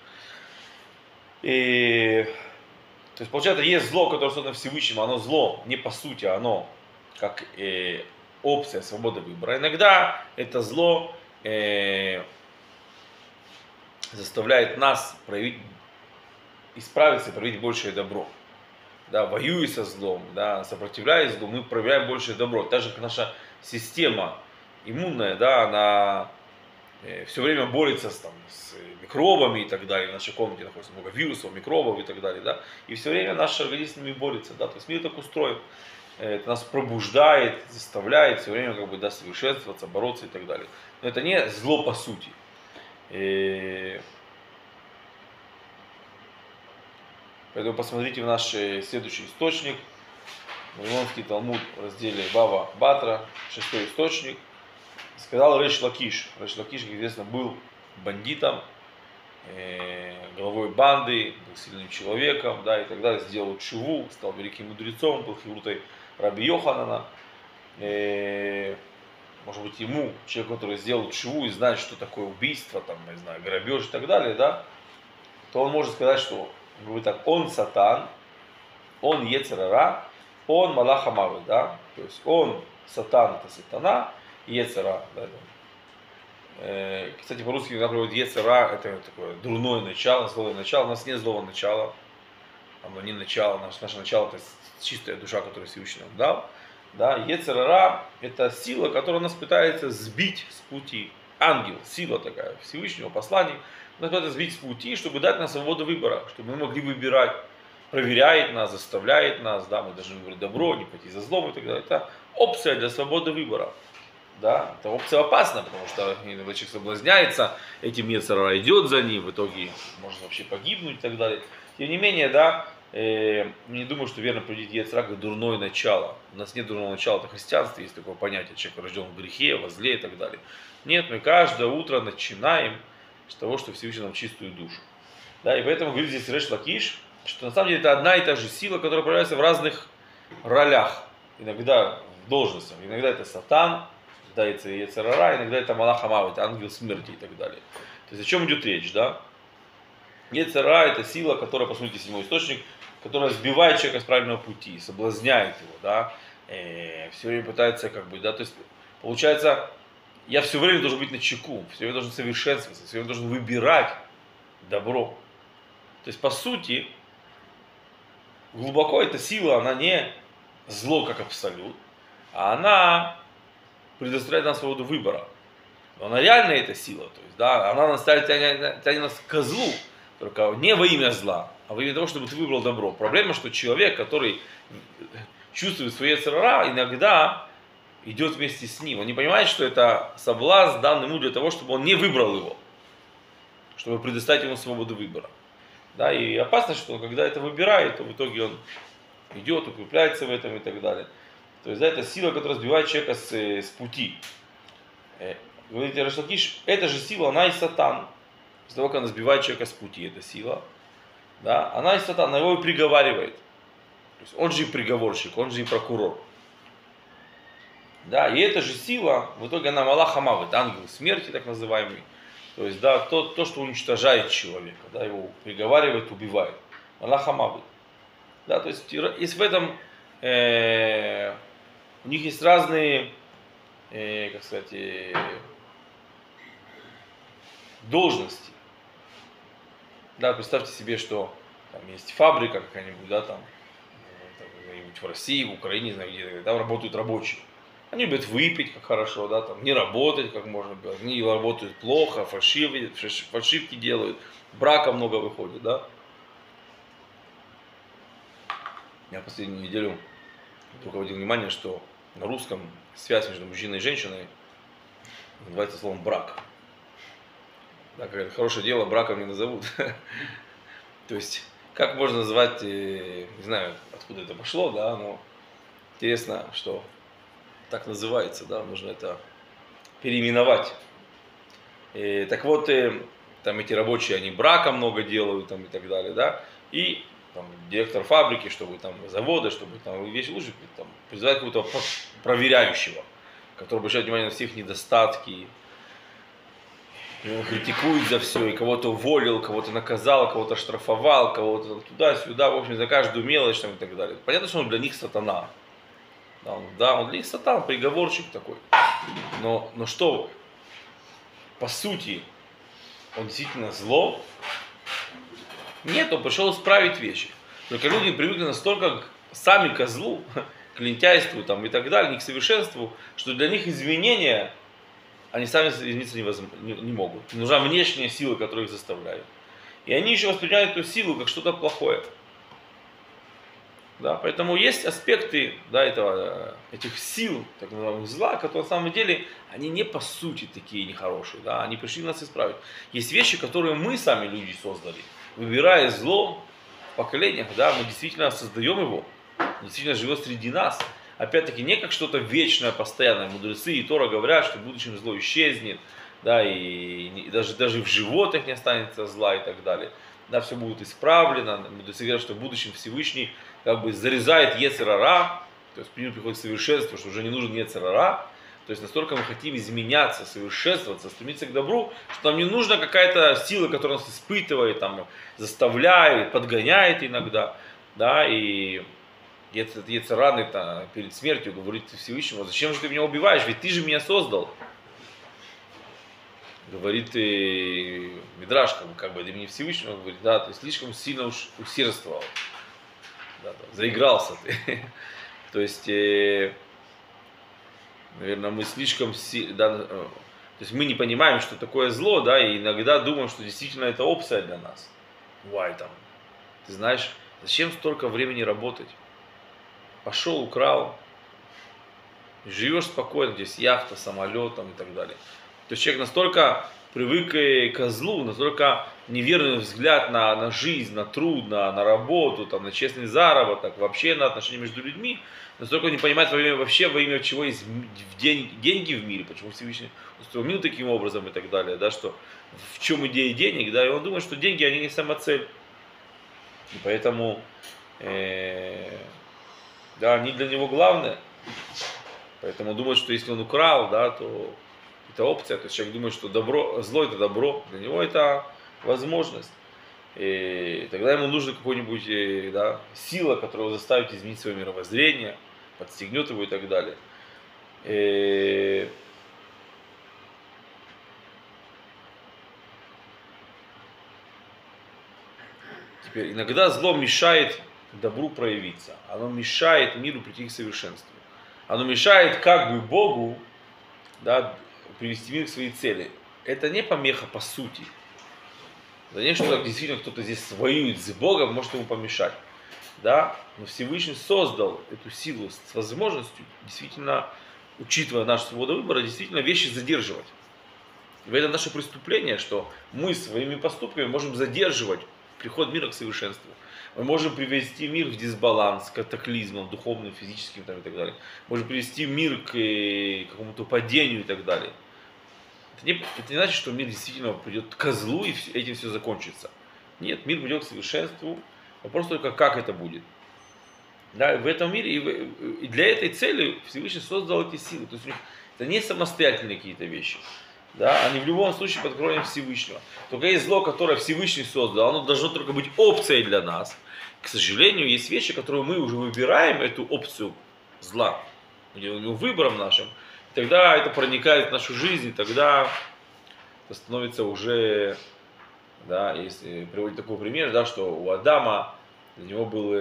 То есть, получается, есть зло, которое создано Всевышним, оно зло не по сути, оно как опция свободы выбора. Иногда это зло заставляет нас исправиться и проявить большее добро. Да, воюя со злом, да, сопротивляясь злу, мы проявляем большее добро. Так же, как наша система иммунная, да, она все время борется с микробами и так далее. В нашей комнате находится много вирусов, микробов и так далее. Да, и все время наш организм с ними борется. Да, то есть мир так устроен. это нас пробуждает, заставляет все время как бы, да, совершенствоваться, бороться и так далее. Но это не зло по сути. Поэтому посмотрите в наш следующий источник. Вавилонский Талмуд в разделе Бава Батра, 6-й источник. Сказал Реш Лакиш. Реш Лакиш, как известно, был бандитом, главой банды, был сильным человеком, да, и так далее. Сделал чуву, стал великим мудрецом, был хеврутой Раби Йоханана. Может быть, ему, человеку, который сделал чуву и знает, что такое убийство, там, не знаю, грабеж и так далее, да, то он может сказать, что говорит так, он сатан, он Йецер ара, он Малах ха-Мавет, да, то есть он сатан, это сатана, Йецер ара, да, кстати, по-русски иногда говорят Йецер ара, это такое дурное начало, злое начало, у нас нет злого начала, оно не начало, наше начало это чистая душа, которую Всевышний нам дал, да, Йецер ара это сила, которая нас пытается сбить с пути, ангел, сила такая, Всевышнего, посланник, нас пытается сбить с пути, чтобы дать нам свободу выбора, чтобы мы могли выбирать, проверяет нас, заставляет нас, да, мы должны выбрать добро, не пойти за злом и так далее. Это опция для свободы выбора. Да, эта опция опасна, потому что иногда человек соблазняется, этим Йецер ара идет за ним, в итоге может вообще погибнуть и так далее. Тем не менее, да, не думаю, что верно определить Йецер ара как дурное начало. У нас нет дурного начала, это христианство, есть такое понятие, человек рожден в грехе, во зле и так далее. Нет, мы каждое утро начинаем с того, что Всевышний нам чистую душу. Да, и поэтому говорит здесь Реш Лакиш, что на самом деле это одна и та же сила, которая проявляется в разных ролях. Иногда в должностях. Иногда это сатан, иногда это Йецер ара, иногда это Малах ха-Мавет, ангел смерти и так далее. То есть о чем идет речь, да? Йецер ара это сила, которая, по сути, 7-й источник, которая сбивает человека с правильного пути, соблазняет его, да, все время пытается как бы, да, то есть получается, я все время должен быть начеку, все время должен совершенствоваться, все время должен выбирать добро. То есть, по сути, глубоко эта сила, она не зло как абсолют, а она предоставляет нам свободу выбора. Но она реальная эта сила, то есть, да, она нас тянет нас к злу, только не во имя зла, а во имя того, чтобы ты выбрал добро. Проблема, что человек, который чувствует свой Йецер ара, иногда идет вместе с ним. Он не понимает, что это соблазн дан ему для того, чтобы он не выбрал его, чтобы предоставить ему свободу выбора. Да, и опасно, что когда это выбирает, то в итоге он идет, укрепляется в этом и так далее. То есть, да, это сила, которая сбивает человека с пути. Говорите, Реш Лакиш, эта же сила, она и сатан. После того, как она сбивает человека с пути, эта сила, да, она и сатан, она его и приговаривает. То есть, он же и приговорщик, он же и прокурор. Да, и эта же сила, в итоге она Малах ха-Мавет, ангел смерти, так называемый. То есть, да, то, что уничтожает человека, да, его приговаривает, убивает. Малах ха-Мавет. Да, то есть в этом, у них есть разные, как сказать, должности. Да, представьте себе, что там есть фабрика какая-нибудь, да, там где-нибудь в России, в Украине, не знаю где, там работают рабочие. Они любят выпить, как хорошо, да, там, не работать, как можно было. Они работают плохо, фальшивки делают, брака много выходит, да. Я последнюю неделю руководил внимание, что на русском связь между мужчиной и женщиной называется словом брак. Да, какое хорошее дело браком не назовут. То есть, как можно назвать, не знаю, откуда это пошло, да, но интересно, что так называется, да, нужно это переименовать. Так вот, там эти рабочие, они брака много делают, там и так далее, да, и там, директор фабрики, чтобы там завода, чтобы там вещи лучше, там, призывать какого-то проверяющего, который обращает внимание на всех недостатки, критикует за все, и кого-то уволил, кого-то наказал, кого-то штрафовал, кого-то туда-сюда, в общем, за каждую мелочь там, и так далее. Понятно, что он для них сатана. Да, он для них сатан, приговорщик такой. Но что, по сути, он действительно зло? Нет, он пришел исправить вещи. Только люди привыкли настолько сами ко злу, к лентяйству там, и так далее, не к совершенству, что для них извинения, они сами извиниться не могут. Нужна внешняя сила, которая их заставляет. И они еще воспринимают эту силу как что-то плохое. Да, поэтому есть аспекты, да, этих сил, так называемых зла, которые на самом деле, они не по сути такие нехорошие, да, они пришли нас исправить. Есть вещи, которые мы сами люди создали. Выбирая зло в поколениях, да, мы действительно создаем его, действительно живет среди нас. Опять-таки, не как что-то вечное, постоянное. Мудрецы и Тора говорят, что в будущем зло исчезнет, да, и даже в животных не останется зла и так далее. Да, все будет исправлено. Мудрецы говорят, что в будущем Всевышний как бы зарезает Йецер ара, то есть мир приходит к совершенству, что уже не нужен Йецер ара. То есть настолько мы хотим изменяться, совершенствоваться, стремиться к добру, что нам не нужна какая-то сила, которая нас испытывает, там, заставляет, подгоняет иногда. Да, и этот Йецер ара перед смертью говорит Всевышнему: зачем же ты меня убиваешь, ведь ты же меня создал. Говорит Мидраш, как бы от имени Всевышнего, говорит, да, ты слишком сильно уж усердствовал, да, заигрался ты. То есть, наверное, мы слишком сильно, да, то есть мы не понимаем, что такое зло, да, и иногда думаем, что действительно это опция для нас. Why там? Ты знаешь, зачем столько времени работать? Пошел, украл, живешь спокойно, здесь яхта, самолет там, и так далее. То есть человек настолько привык к злу, настолько неверный взгляд на жизнь, на труд, на работу, там, на честный заработок, вообще на отношения между людьми, настолько не понимает вообще во имя чего есть деньги в мире, почему Всевышний устроил мир таким образом и так далее, да, что в чем идея денег, да, и он думает, что деньги, они не самоцель. И поэтому, да, они для него главное. Поэтому думает, что если он украл, да, то это опция, то есть человек думает, что зло это добро, для него это возможность. И тогда ему нужна какая-нибудь, да, сила, которая его заставит изменить свое мировоззрение, подстегнет его и так далее. Теперь, иногда зло мешает добру проявиться, оно мешает миру прийти к совершенству. Оно мешает как бы Богу, да, привести мир к своей цели. Это не помеха по сути. Да не что действительно кто-то здесь воюет с Богом, может ему помешать. Да? Но Всевышний создал эту силу с возможностью, действительно, учитывая нашу свободу выбора, действительно вещи задерживать. И это наше преступление, что мы своими поступками можем задерживать приход мира к совершенству. Мы можем привести мир в дисбаланс, к катаклизмам духовным, физическим там, и так далее. Можем привести мир к какому-то падению и так далее. Это не значит, что мир действительно придет к злу и этим все закончится. Нет, мир придет к совершенству. Вопрос только, как это будет. Да, в этом мире и для этой цели Всевышний создал эти силы. То есть это не самостоятельные какие-то вещи. Да, они в любом случае под контролем Всевышнего. Только есть зло, которое Всевышний создал, оно должно только быть опцией для нас. К сожалению, есть вещи, которые мы уже выбираем, эту опцию зла, выбором нашим. И тогда это проникает в нашу жизнь, и тогда это становится уже, да, если приводить такой пример, да, что у Адама, для него был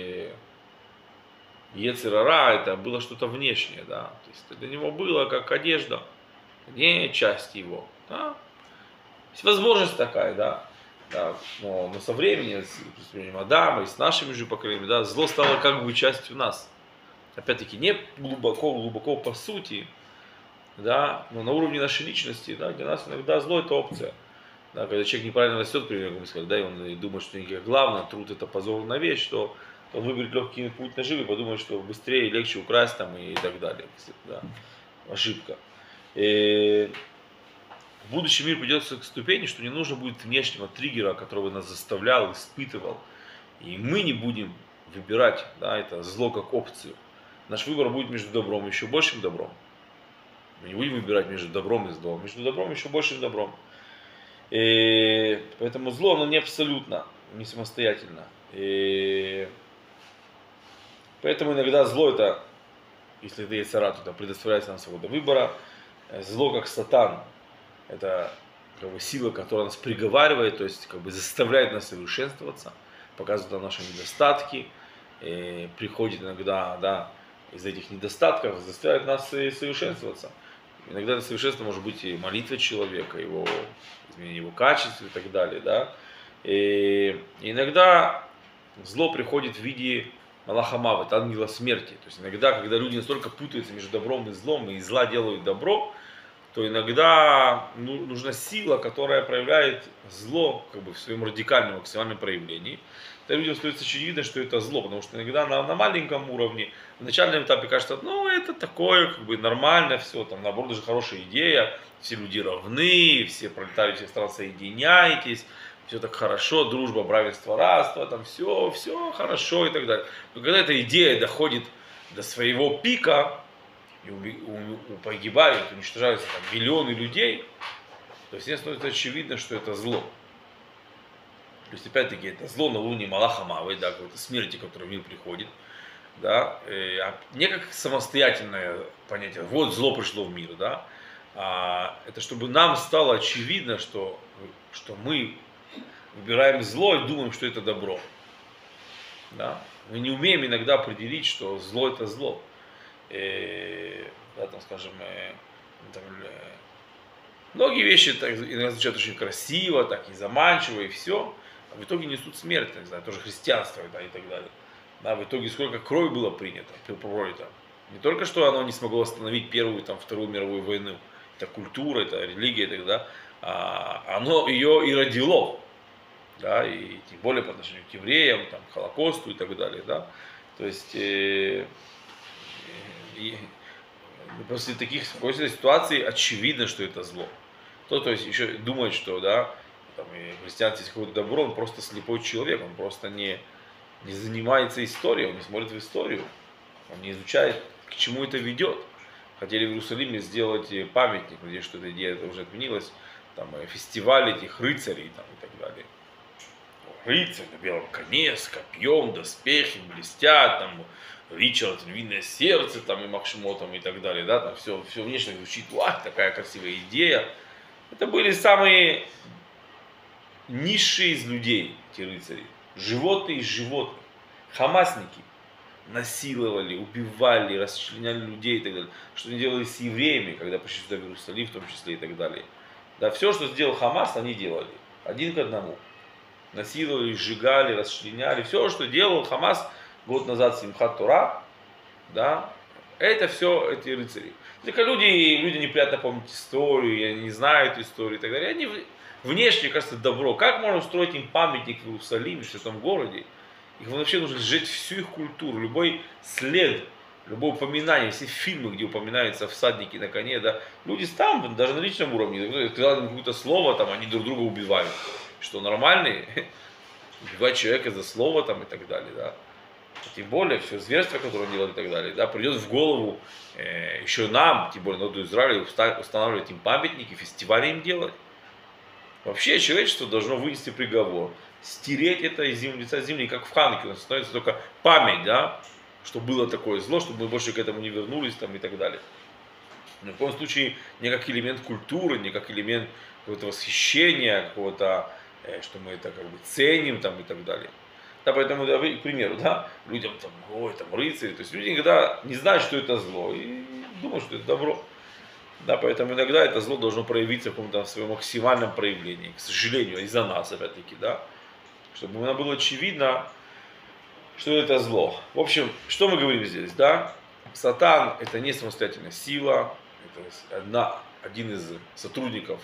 Йецер ара, это было что-то внешнее, да, то есть для него было как одежда, не часть его, да. Есть возможность такая, да, да, но со временем, с преступлением Адама и с нашими же поколениями, да, зло стало как бы частью нас. Опять-таки не глубоко по сути, да, но на уровне нашей личности, да, для нас иногда зло это опция. Да, когда человек неправильно растет, например, как мы сказали, да, и он думает, что главное, труд это позорная вещь, что он выберет легкий путь наживы и подумает, что быстрее и легче украсть там и так далее. Да, ошибка. В будущем мир придет к ступени, что не нужно будет внешнего триггера, который нас заставлял, испытывал. И мы не будем выбирать, да, это зло как опцию. Наш выбор будет между добром и еще большим добром. Мы не будем выбирать между добром и злом, между добром и еще большим добром. И поэтому зло, оно не абсолютно, не самостоятельно. И поэтому иногда зло это, если это есть ара, то предоставляется нам свобода выбора. Зло как сатан, это как бы сила, которая нас приговаривает, то есть как бы заставляет нас совершенствоваться, показывает нам наши недостатки, и приходит иногда, да, из этих недостатков, заставляет нас совершенствоваться. Иногда это совершенство может быть и молитва человека, его изменение его качества и так далее, да. И иногда зло приходит в виде Малахамав, это ангела смерти. То есть иногда, когда люди настолько путаются между добром и злом, и из зла делают добро, то иногда нужна сила, которая проявляет зло как бы, в своем радикальном, максимальном проявлении. Это людям становится очевидно, что это зло, потому что иногда на маленьком уровне, в начальном этапе кажется, ну это такое, как бы нормально все, там наоборот даже хорошая идея, все люди равны, все пролетарии всех стран соединяйтесь, все так хорошо, дружба, бравенство, раство, там все хорошо и так далее. Но когда эта идея доходит до своего пика, и погибают, уничтожаются там миллионы людей, то всем становится очевидно, что это зло. То есть, опять-таки, это зло на уровне Малахамавы, да, какой-то смерти, которая в мир приходит, да, не как самостоятельное понятие, вот зло пришло в мир, да, а это чтобы нам стало очевидно, что мы выбираем зло и думаем, что это добро, да. Мы не умеем иногда определить, что зло это зло. Да, там, скажем, там, многие вещи так, иногда звучат очень красиво, так и заманчиво, и все, а в итоге несут смерть, не знаю, тоже христианство, да, и так далее. Да, в итоге сколько крови было принято, пролито. Не только что оно не смогло остановить Первую, там, Вторую мировую войну, это культура, это религия, тогда, оно ее и родило, да, и тем более по отношению к евреям, там, к Холокосту и так далее, да. То есть после после ситуации очевидно, что это зло. То есть еще думает, что да, там, и христианство есть какое-то добро, он просто слепой человек, он просто не занимается историей, он не смотрит в историю, он не изучает, к чему это ведет. Хотели в Иерусалиме сделать памятник, надеюсь, что эта идея уже отменилась, там, фестиваль этих рыцарей там, и так далее. Рыцарь на белом коне, с копьем, доспехи, блестят, там, Ричард, львиное сердце, там, и Махшмотом, и так далее, да, там все внешне звучит, такая красивая идея. Это были самые низшие из людей, эти рыцари, животные из животных, хамасники, насиловали, убивали, расчленяли людей и так далее. Что они делали с евреями, когда пришли сюда в Иерусалим, в том числе и так далее. Да, все, что сделал Хамас, они делали, один к одному. Насиловали, сжигали, расчленяли, все, что делал Хамас год назад Симхат Тора, да, это все эти рыцари. Только люди неприятно помнят историю, они не знают историю и так далее. Они внешне, кажется, добро. Как можно устроить им памятник в Иерусалиме, в святом городе? Их вообще нужно сжечь всю их культуру, любой след, любое упоминание, все фильмы, где упоминаются всадники на коне, да. Люди там, даже на личном уровне, когда им какое-то слово, там, они друг друга убивают. Что нормальные? Убивать человека за слово там и так далее, да. Тем более, все зверство, которое он делает и так далее, да, придет в голову еще нам, тем более народу Израиля, устанавливать им памятники, фестивали им делать. Вообще человечество должно вынести приговор, стереть это из лица земли, как в Хануке, у нас становится только память, да, что было такое зло, чтобы мы больше к этому не вернулись там и так далее. Но в любом случае, не как элемент культуры, не как элемент какого-то восхищения, какого-то, что мы это как бы ценим там и так далее. Да, поэтому, да, к примеру, да, людям там, ой, там рыцари, то есть люди иногда не знают, что это зло, и думают, что это добро. Да, поэтому иногда это зло должно проявиться в каком-то своем максимальном проявлении, к сожалению, из-за нас, опять-таки, да, чтобы нам было очевидно, что это зло. В общем, что мы говорим здесь, да, Сатан это не самостоятельная сила, это один из сотрудников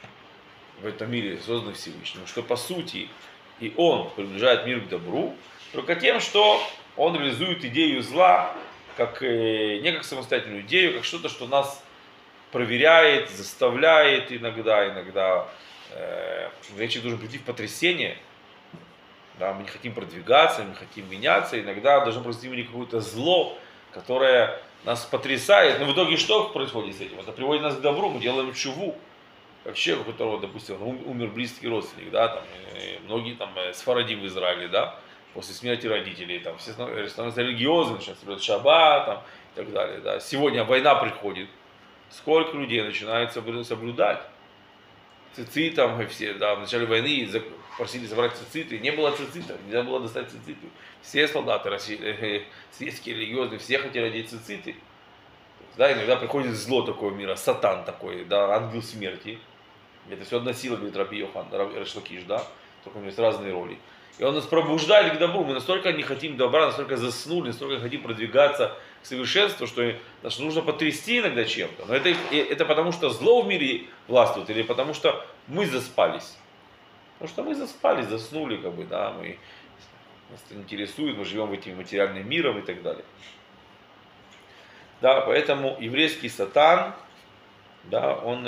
в этом мире, созданный Всевышним, что по сути и он приближает мир к добру, только тем, что он реализует идею зла как, не как самостоятельную идею, как что-то, что нас проверяет, заставляет иногда человек должен прийти в потрясение, да, мы не хотим продвигаться, мы хотим меняться, иногда должно произойти в мире какое-то зло, которое нас потрясает, но в итоге что происходит с этим? Это приводит нас к добру, мы делаем шуву. Как человек, у которого, допустим, умер близкий родственник, да, там, многие там сфарадим в Израиле, да, после смерти родителей, там, все становятся религиозными, начинают соблюдать шаббат, там, и так далее, да. Сегодня война приходит, сколько людей начинают соблюдать. Цицит там все, да, в начале войны просили забрать цициты, не было цицитов, нельзя было достать цициты. Все солдаты светские, религиозные, все хотели одеть цициты. Да, иногда приходит зло такое мира, сатан такой, да, ангел смерти. Это все одна сила, говорит Раби Йохан, Раш Лакиш, да, только у него есть разные роли. И он нас пробуждает к добру. Мы настолько не хотим добра, настолько заснули, настолько хотим продвигаться к совершенству, что нас нужно потрясти иногда чем-то. Но это потому, что зло в мире властвует, или потому, что мы заспались. Потому что мы заспались, заснули, как бы, да, нас это интересует, мы живем этим материальным миром и так далее. Да, поэтому еврейский сатан, да, он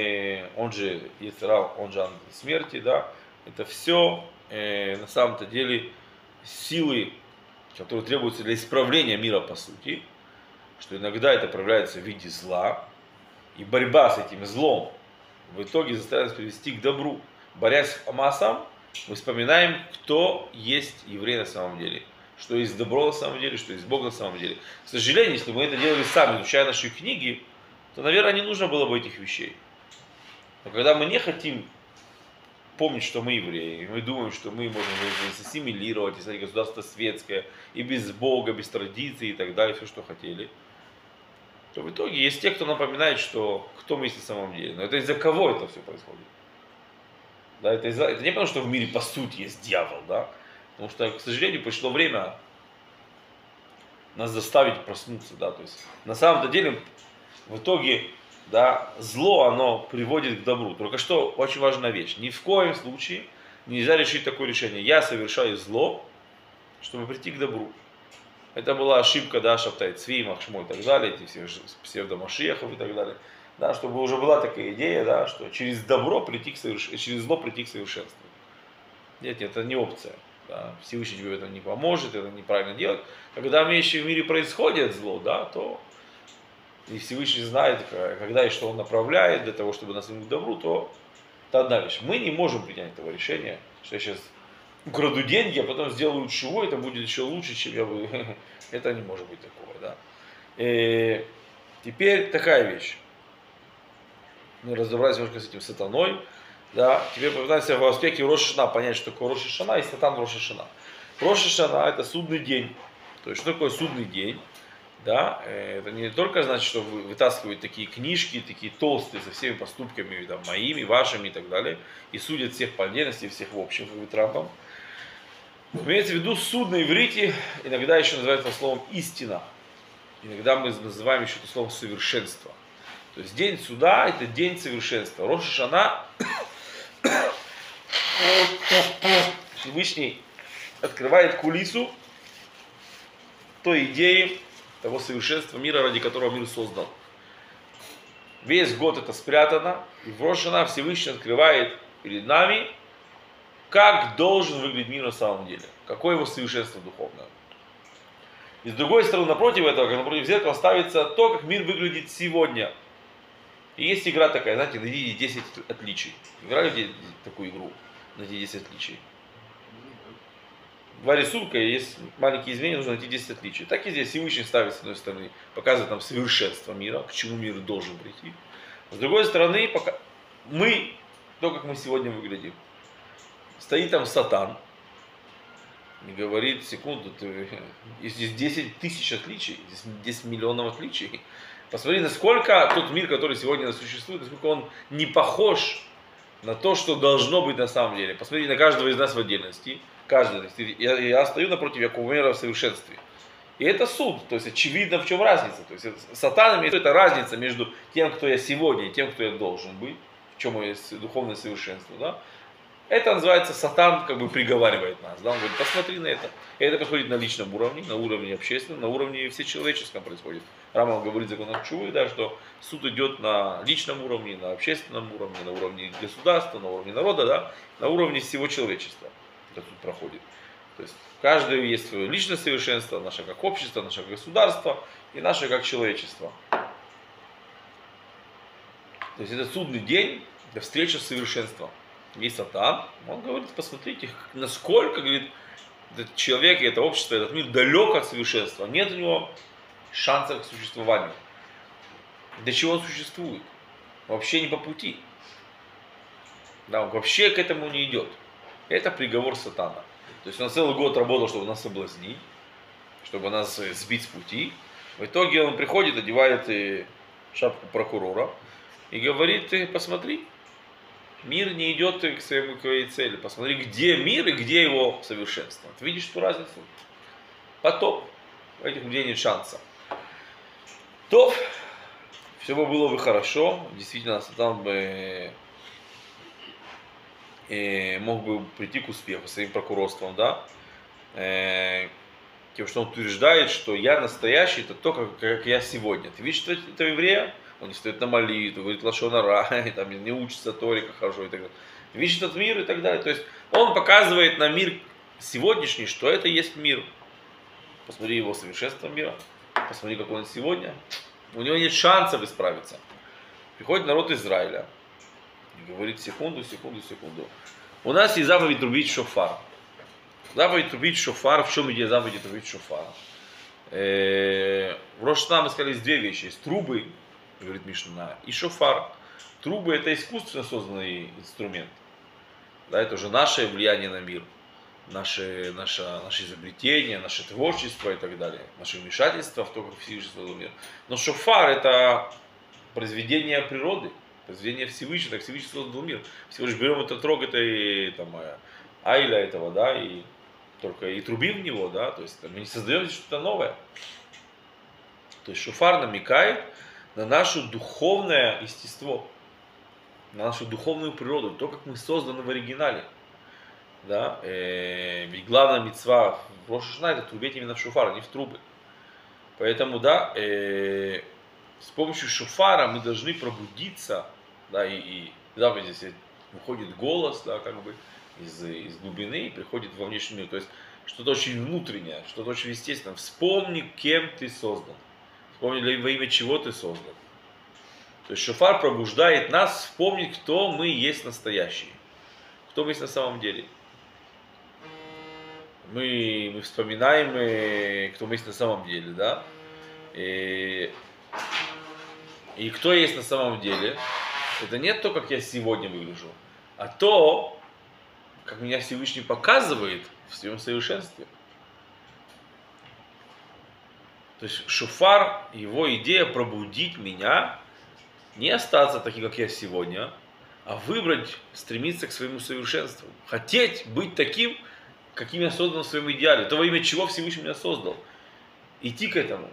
же Ецер-ара, он же ангел смерти, да, это все на самом-то деле силы, которые требуются для исправления мира по сути, что иногда это проявляется в виде зла, и борьба с этим злом в итоге заставляет нас привести к добру. Борясь с Хамасом, мы вспоминаем, кто есть еврей на самом деле, что есть добро на самом деле, что есть Бог на самом деле. К сожалению, если мы это делали сами, изучая наши книги, то, наверное, не нужно было бы этих вещей. Но когда мы не хотим помнить, что мы евреи, и мы думаем, что мы можем ассимилировать, и стать государство светское, и без Бога, без традиций и так далее, все, что хотели, то в итоге есть те, кто напоминает, что кто мы есть на самом деле. Но это из-за кого это все происходит? Да, это не потому, что в мире по сути есть дьявол, да? Потому что, к сожалению, пришло время нас заставить проснуться, да, то есть на самом-то деле в итоге, да, зло, оно приводит к добру. Только что очень важная вещь, ни в коем случае нельзя решить такое решение: я совершаю зло, чтобы прийти к добру. Это была ошибка, да, Шабтай Цви, Махшмо и так далее, эти все псевдомашиахов и так далее. Да, чтобы уже была такая идея, да, что через добро через зло прийти к совершенству. Нет, это не опция. Да. Всевышний тебе в этом не поможет, это неправильно делать. Когда вещи в мире происходят зло, да, то и Всевышний знает, когда и что он направляет для того, чтобы нас вернуть к добру, то это одна вещь. Мы не можем принять этого решения, что я сейчас украду деньги, а потом сделаю чего, это будет еще лучше, чем я бы. Это не может быть такого, да. И теперь такая вещь. Мы разобрались немножко с этим сатаной, да. Теперь попытаемся в аспекте Рош ха-Шана понять, что такое Рош ха-Шана и сатан Рош ха-Шана. Рош ха-Шана — это судный день. То есть, что такое судный день? Да, это не только значит, что вытаскивают такие книжки, такие толстые, со всеми поступками там, моими, вашими и так далее, и судят всех по отдельности, всех в общем, как говорит Рамбам. Имеется в виду суд на иврите, иногда еще называется словом истина. Иногда мы называем еще это словом совершенство. То есть день суда — это день совершенства. Рош ха-Шана Всевышний открывает кулису той идеи, того совершенства мира, ради которого мир создан. Весь год это спрятано, и в Рош ха-Шана Всевышний открывает перед нами, как должен выглядеть мир на самом деле, какое его совершенство духовное. И с другой стороны, напротив этого, как напротив зеркала, ставится то, как мир выглядит сегодня. И есть игра такая, знаете, найдите 10 отличий. Играли в такую игру? Найти 10 отличий. Два рисунка, есть маленькие изменения, нужно найти 10 отличий. Так и здесь Всевышний ставит, с одной стороны, показывает нам совершенство мира, к чему мир должен прийти. С другой стороны, мы, то, как мы сегодня выглядим. Стоит там сатан и говорит: секунду, здесь 10 тысяч отличий, здесь 10 миллионов отличий. Посмотри, насколько тот мир, который сегодня существует, насколько он не похож на то, что должно быть на самом деле. Посмотри на каждого из нас в отдельности. Каждый. Я стою напротив Якова мира в совершенстве. И это суд. То есть очевидно, в чем разница. То есть сатан имеет это разница между тем, кто я сегодня, и тем, кто я должен быть, в чем есть духовное совершенство. Да? Это называется сатан, как бы приговаривает нас. Да? Он говорит: посмотри на это. И это происходит на личном уровне, на уровне общественном, на уровне всечеловеческом происходит. Рамбам говорит в законах Чувы, да, что суд идет на личном уровне, на общественном уровне, на уровне государства, на уровне народа, да, на уровне всего человечества. Это суд проходит. То есть каждый есть свое личное совершенство, наше как общество, наше как государство и наше как человечество. То есть это судный день для встречи с совершенством. Есть сатан, он говорит: посмотрите, насколько, говорит, этот человек, это общество, этот мир далек от совершенства. Нет у него шансов к существованию. Для чего он существует? Вообще не по пути. Да, он вообще к этому не идет. Это приговор сатана. То есть он целый год работал, чтобы нас соблазнить, чтобы нас сбить с пути. В итоге он приходит, одевает шапку прокурора и говорит: посмотри, Мир не идет к своей цели. Посмотри, где мир и где его совершенство. Ты видишь эту разницу? Потоп. У этих людей нет шанса. То все бы было бы хорошо. Действительно, Сатан бы мог бы прийти к успеху своим прокурорством, да? Тем, что он утверждает, что я настоящий, это то, как я сегодня. Ты видишь этого еврея? Он не стоит на молитву, говорит лашон ара, там не учится Торе, как хорошо и так далее. Ты видишь этот мир и так далее. То есть он показывает на мир сегодняшний, что это есть мир. Посмотри его совершенство мира, посмотри, какой он сегодня. У него нет шансов исправиться. Приходит народ Израиля и говорит: секунду. У нас есть заповедь трубить шофар. Заповедь трубить шофар. В чем идея заповеди трубить шофар? В Рош Шана мы сказали, есть две вещи. Есть трубы, говорит Мишна, и шофар. Трубы — это искусственно созданный инструмент. Да, это уже наше влияние на мир, наше изобретение, наше творчество и так далее. Наше вмешательство в то, как Всевышний создал мир. Но шофар — это произведение природы, произведение Всевышнего, так Всевышний создал мир. Всего лишь берем этот рог, это там, айля этого, да, и только и трубим в него, да, то есть мы не создаем здесь что-то новое. То есть шофар намекает на наше духовное естество, на нашу духовную природу, то, как мы созданы в оригинале. Да? Ведь главная мицва в Рош Шана — это трубить именно в шофар, а не в трубы. Поэтому, да, с помощью шофара мы должны пробудиться, да, и да, здесь выходит голос, да, как бы из глубины и приходит во внешний мир. То есть что-то очень внутреннее, что-то очень естественное. Вспомни, кем ты создан. Вспомни, во имя чего ты создан. То есть шофар пробуждает нас вспомнить, кто мы есть настоящие. Кто мы есть на самом деле. Мы вспоминаем, кто мы есть на самом деле, да. И кто есть на самом деле, это не то, как я сегодня выгляжу, а то, как меня Всевышний показывает в своем совершенстве. То есть шофар, его идея пробудить меня, не остаться таким, как я сегодня, а выбрать, стремиться к своему совершенству. Хотеть быть таким, каким я создан в своем идеале. То, во имя чего Всевышний меня создал. Идти к этому.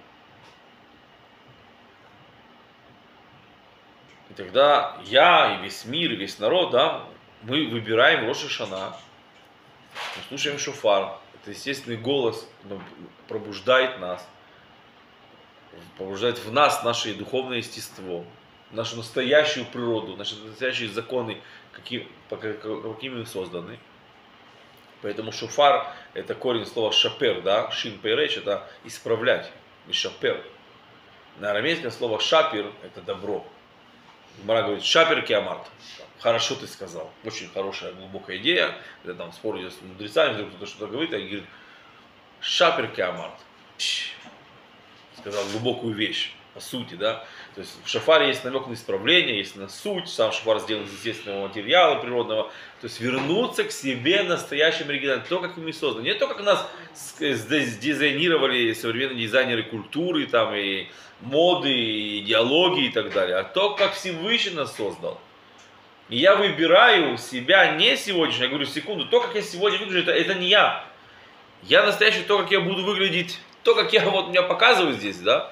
И тогда я, и весь мир, и весь народ, да, мы выбираем Рош Шана, мы слушаем шофар. Это естественный голос, пробуждает нас, пробуждает в нас наше духовное естество, нашу настоящую природу, наши настоящие законы, по каким мы созданы. Поэтому шофар — это корень слова шапер, да, шин пейреч — это исправлять, и шапер. На арамейском слово шапир — это добро. Гемара говорит: шапер киамарт. Хорошо ты сказал. Очень хорошая, глубокая идея. Когда там спор идет с мудрецами, вдруг кто-то что-то говорит, они говорят: шапер киамарт. Сказал глубокую вещь, по сути, да. То есть в шофаре есть намек на исправление, есть на суть. Сам шофар сделан из естественного материала природного. То есть вернуться к себе настоящим оригиналом. То, как мы созданы. Не то, как нас дизайнировали современные дизайнеры культуры, там, и моды, и идеологии и так далее, а то, как Всевышний нас создал. И я выбираю себя не сегодня, я говорю, секунду, то, как я сегодня выгляжу, это не я. Я настоящий, то, как я буду выглядеть, то, как я вот меня показывают здесь, да.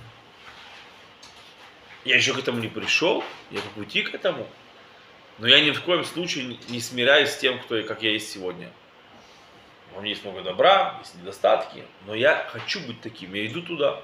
Я еще к этому не пришел, я по пути к этому. Но я ни в коем случае не смиряюсь с тем, как я есть сегодня. У меня есть много добра, есть недостатки, но я хочу быть таким, я иду туда.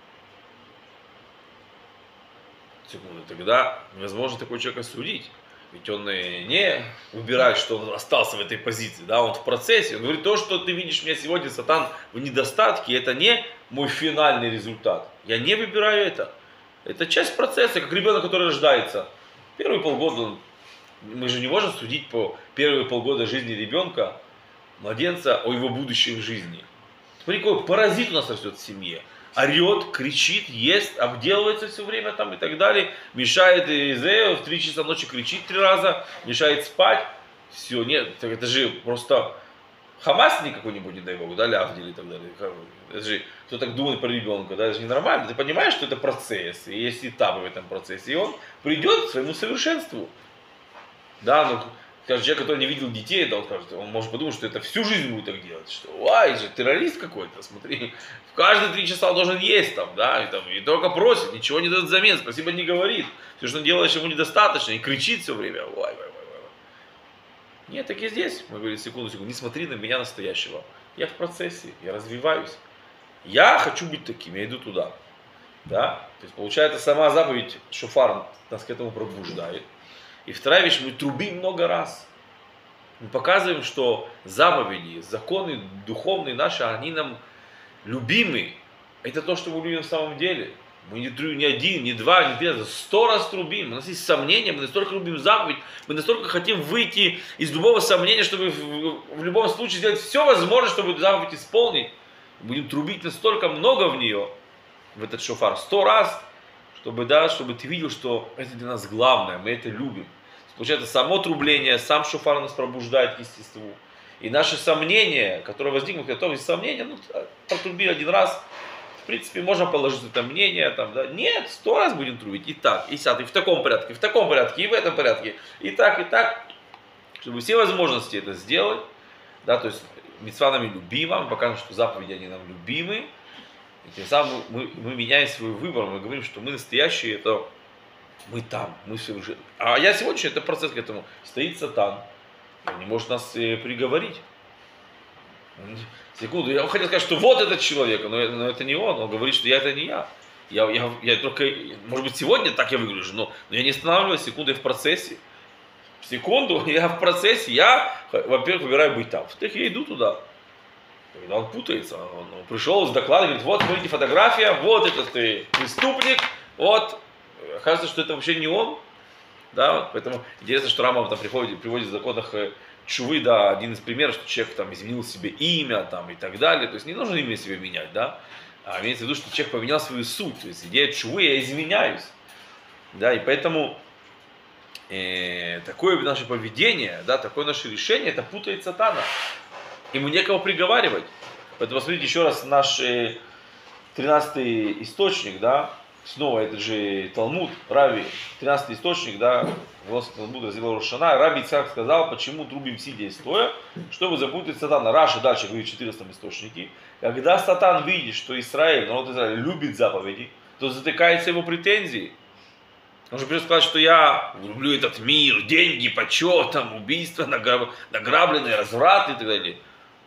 Секунду, тогда невозможно такой человека судить. Ведь он не выбирает, что он остался в этой позиции, да, он в процессе. Он говорит: то, что ты видишь меня сегодня, Сатан, в недостатке, это не мой финальный результат. Я не выбираю это. Это часть процесса, как ребенок, который рождается. Первые полгода, мы же не можем судить по первые полгода жизни ребенка, младенца, о его будущей жизни. Смотри, какой паразит у нас растет в семье. Орет, кричит, ест, обделывается все время там и так далее. Мешает в 3 часа ночи кричит 3 раза, мешает спать. Все, нет, это же просто хамасник какой-нибудь, не дай бог, да, лявдили и так далее. Это же, кто так думает про ребенка, да, это же ненормально. Ты понимаешь, что это процесс, и есть этапы в этом процессе, и он придет к своему совершенству. Да, ну, скажем, человек, который не видел детей, да, он может подумать, что это всю жизнь будет так делать. Что, ай же, террорист какой-то, смотри, в каждые 3 часа он должен есть там, да, и только просит, ничего не дает взамен, спасибо не говорит. Все, что он делает, ему недостаточно, и кричит все время. Ой. Нет, так и здесь. Мы говорим, секунду, не смотри на меня настоящего. Я в процессе, я развиваюсь. Я хочу быть таким, я иду туда. Да? То есть получается, сама заповедь шофар нас к этому пробуждает. И вторая вещь, мы трубим много раз. Мы показываем, что заповеди, законы духовные наши, они нам любимы. Это то, что мы любим в самом деле. Мы не трубим ни один, ни два, ни 5, 100 раз трубим. У нас есть сомнения, мы настолько любим заповедь, мы настолько хотим выйти из любого сомнения, чтобы в любом случае сделать все возможное, чтобы заповедь исполнить. Будем трубить настолько много в нее, в этот шофар, 100 раз, чтобы ты видел, что это для нас главное, мы это любим. Получается, само трубление, сам шофар нас пробуждает к естеству. И наши сомнения, которые возникнут, то есть сомнения, протрубили один раз, в принципе, можно положить это мнение, там, да? Нет, 100 раз будем трубить, и так, и сяд, и в таком порядке, и в этом порядке, и так, чтобы все возможности это сделать, да, то есть мицва нами любима, мы показываем, что заповеди они нам любимы, и тем самым мы меняем свой выбор, мы говорим, что мы настоящие, это мы там, мы все уже. А я сегодня, это процесс к этому, стоит сатан, он не может нас приговорить. Секунду, я хотел сказать, что вот этот человек, но это не он говорит, что это не я. Я только, может быть, сегодня так я выгляжу, но я не останавливаюсь, секунду, я в процессе. Секунду, я в процессе, я, во-первых, выбираю быть там. Во-вторых, я иду туда. Когда он путается, он пришел с докладом, говорит, вот, смотрите, фотография, вот этот преступник, вот. Оказывается, что это вообще не он. Да? Поэтому интересно, что Рамбам там приводит в законах Чувы, да, один из примеров, что человек там изменил себе имя там, и так далее. То есть не нужно имя себе менять, да? А имеется в виду, что человек поменял свою суть. То есть идея Чувы, я изменяюсь. Да, и поэтому такое наше поведение, да, такое наше решение, это путает сатана. Ему некого приговаривать. Поэтому посмотрите еще раз наш 13-й источник, да, снова это же Талмуд, Рави, 13-й источник, да, Талмуд раздел Рошана, Раби Ицхак сказал, почему трубим сидя и стоя, чтобы запутать сатана. Раша дальше говорит в 14-м источнике, когда сатан видит, что Израиль, народ Израиля любит заповеди, то затыкается его претензии. Он же придет сказать, что я люблю этот мир, деньги, почет, там, убийства, награбленные, разврат и так далее.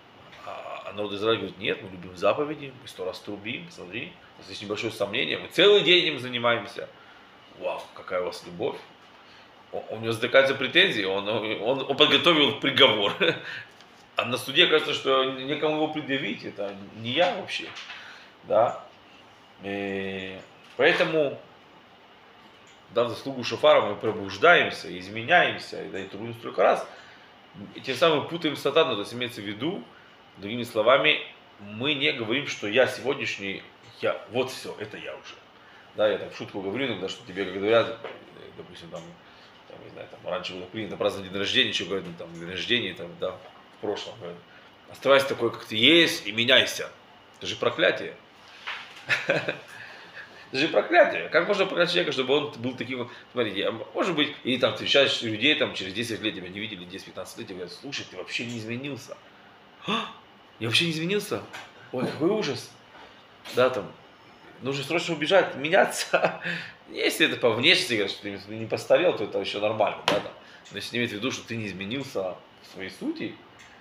А народ Израиля говорит, нет, мы любим заповеди, мы 100 раз трубим, смотри, у нас есть небольшое сомнение, мы целый день им занимаемся. Вау, какая у вас любовь. У него затыкаются претензии, он подготовил приговор. А на суде кажется, что некому его предъявить, это не я вообще. Да? И поэтому, дав заслугу шофара, мы пробуждаемся, изменяемся, и трубим столько раз, и тем самым путаем сатану, то есть имеется в виду, другими словами, мы не говорим, что я сегодняшний, вот все, это я уже. Да, я так в шутку говорю иногда, что тебе говорят, допустим, там, не знаю, там, раньше было принято праздновать день рождения, еще говорят, там, день рождения, там, да, в прошлом, говорят, оставайся такой, как ты есть, и меняйся. Это же проклятие. Это же проклятие. Как можно проклять человека, чтобы он был таким, смотрите, может быть, или там ты встречаешь людей, там, через 10 лет тебя не видели, 10-15 лет, и говорят, слушай, ты вообще не изменился. Я вообще не изменился? Ой, какой ужас. Да, там, нужно срочно убежать, меняться. Если это по внешности, говорят, что ты не постарел, то это еще нормально, да, там. Но если иметь в виду, что ты не изменился в своей сути,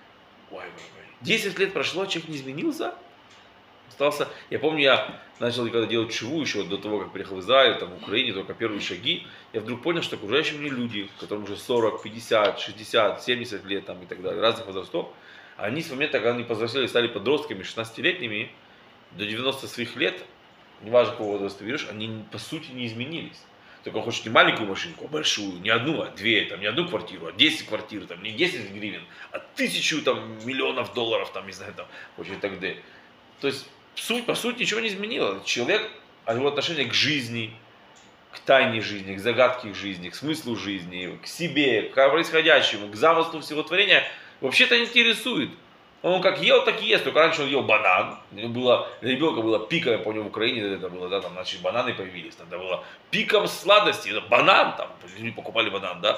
10 лет прошло, человек не изменился, остался. Я помню, я начал когда делать чуву еще до того, как приехал в Израиль, там, в Украине, только первые шаги, я вдруг понял, что окружающие мне люди, которым уже 40, 50, 60, 70 лет, там, и так далее, разных возрастов, они с момента, когда они повзрослели, стали подростками, 16-летними, до 90 своих лет, неважно, какого возраста берешь, они по сути не изменились. Только он хочет не маленькую машинку, а большую, не одну, а две, там, не одну квартиру, а 10 квартир, там, не 10 гривен, а 1000 там, миллионов долларов, там, не знаю, там, хочет и так далее. То есть, по сути, ничего не изменилось. Человек, его отношение к жизни, к тайне жизни, к загадке жизни, к смыслу жизни, к себе, к происходящему, к замыслу всего творения, вообще-то интересует. Он как ел, так и ест. Только раньше он ел банан. Для ребенка было пиком, я помню, в Украине это было, да, там, значит, бананы появились. Тогда было пиком сладости. Банан, там, люди покупали банан, да.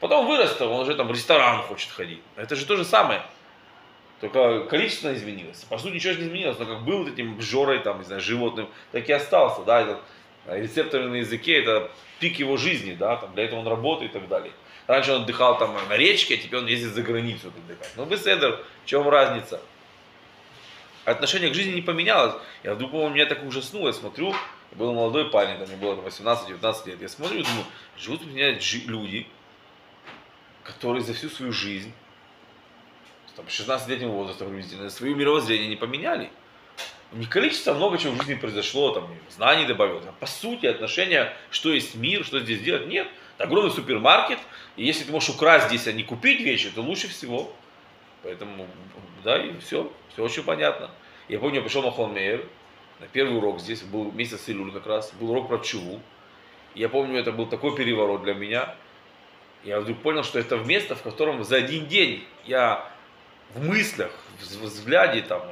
Потом вырос, он уже там в ресторан хочет ходить. Это же то же самое. Только количество изменилось. По сути, ничего же не изменилось. Но как был вот этим обжорой, там, не знаю, животным, так и остался. Да, этот рецепторы на языке, это пик его жизни, да, там, для этого он работает и так далее. Раньше он отдыхал там на речке, а теперь он ездит за границу отдыхать. Ну, беседер, в чем разница? Отношение к жизни не поменялось. Я вдруг, у меня так ужаснуло, я смотрю, я был молодой парень, там, мне было 18-19 лет, я смотрю и думаю, живут у меня люди, которые за всю свою жизнь, там, 16-летнего возраста приблизительно, свое мировоззрение не поменяли. Не количество, много чего в жизни произошло, там, знаний добавилось, а по сути отношения, что есть мир, что здесь делать, нет. Это огромный супермаркет, и если ты можешь украсть здесь, а не купить вещи, то лучше всего. Поэтому, да, и все очень понятно. Я помню, я пришел в Махон Мейер, на первый урок здесь, был месяц Илюль как раз, был урок про чуву. Я помню, это был такой переворот для меня. Я вдруг понял, что это место, в котором за один день я в мыслях, в взгляде, там,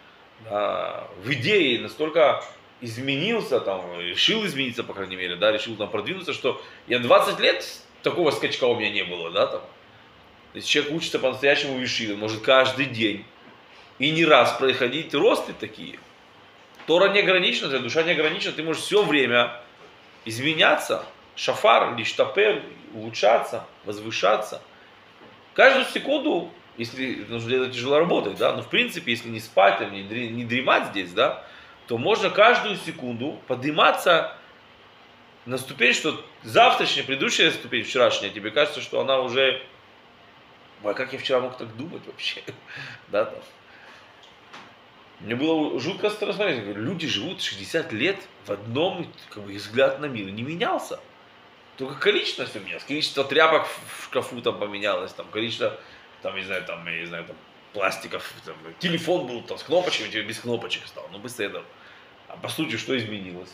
да, в идее настолько изменился, там, решил измениться, по крайней мере, да, решил там продвинуться, что я 20 лет такого скачка у меня не было, да, там. То есть человек учится по-настоящему вишиве, может каждый день и не раз проходить росты такие. Тора не ограничена, твоя душа не ограничена, ты можешь все время изменяться, шафар, лиштапер, улучшаться, возвышаться. Каждую секунду, если нужно делать тяжело работать, да, но в принципе, если не спать, не дремать здесь, да, то можно каждую секунду подниматься на ступень, что завтрашняя, предыдущая ступень, вчерашняя, тебе кажется, что она уже... А как я вчера мог так думать вообще? Да, там. Мне было жутко страшно смотреть. Люди живут 60 лет в одном, как бы, взгляд на мир не менялся. Только количество все менялось. Количество тряпок в шкафу там поменялось, там количество, там, не знаю, там, я не знаю, там, пластиков, там, телефон был там с кнопочками, теперь без кнопочек стал. Ну, быстро. А по сути, что изменилось?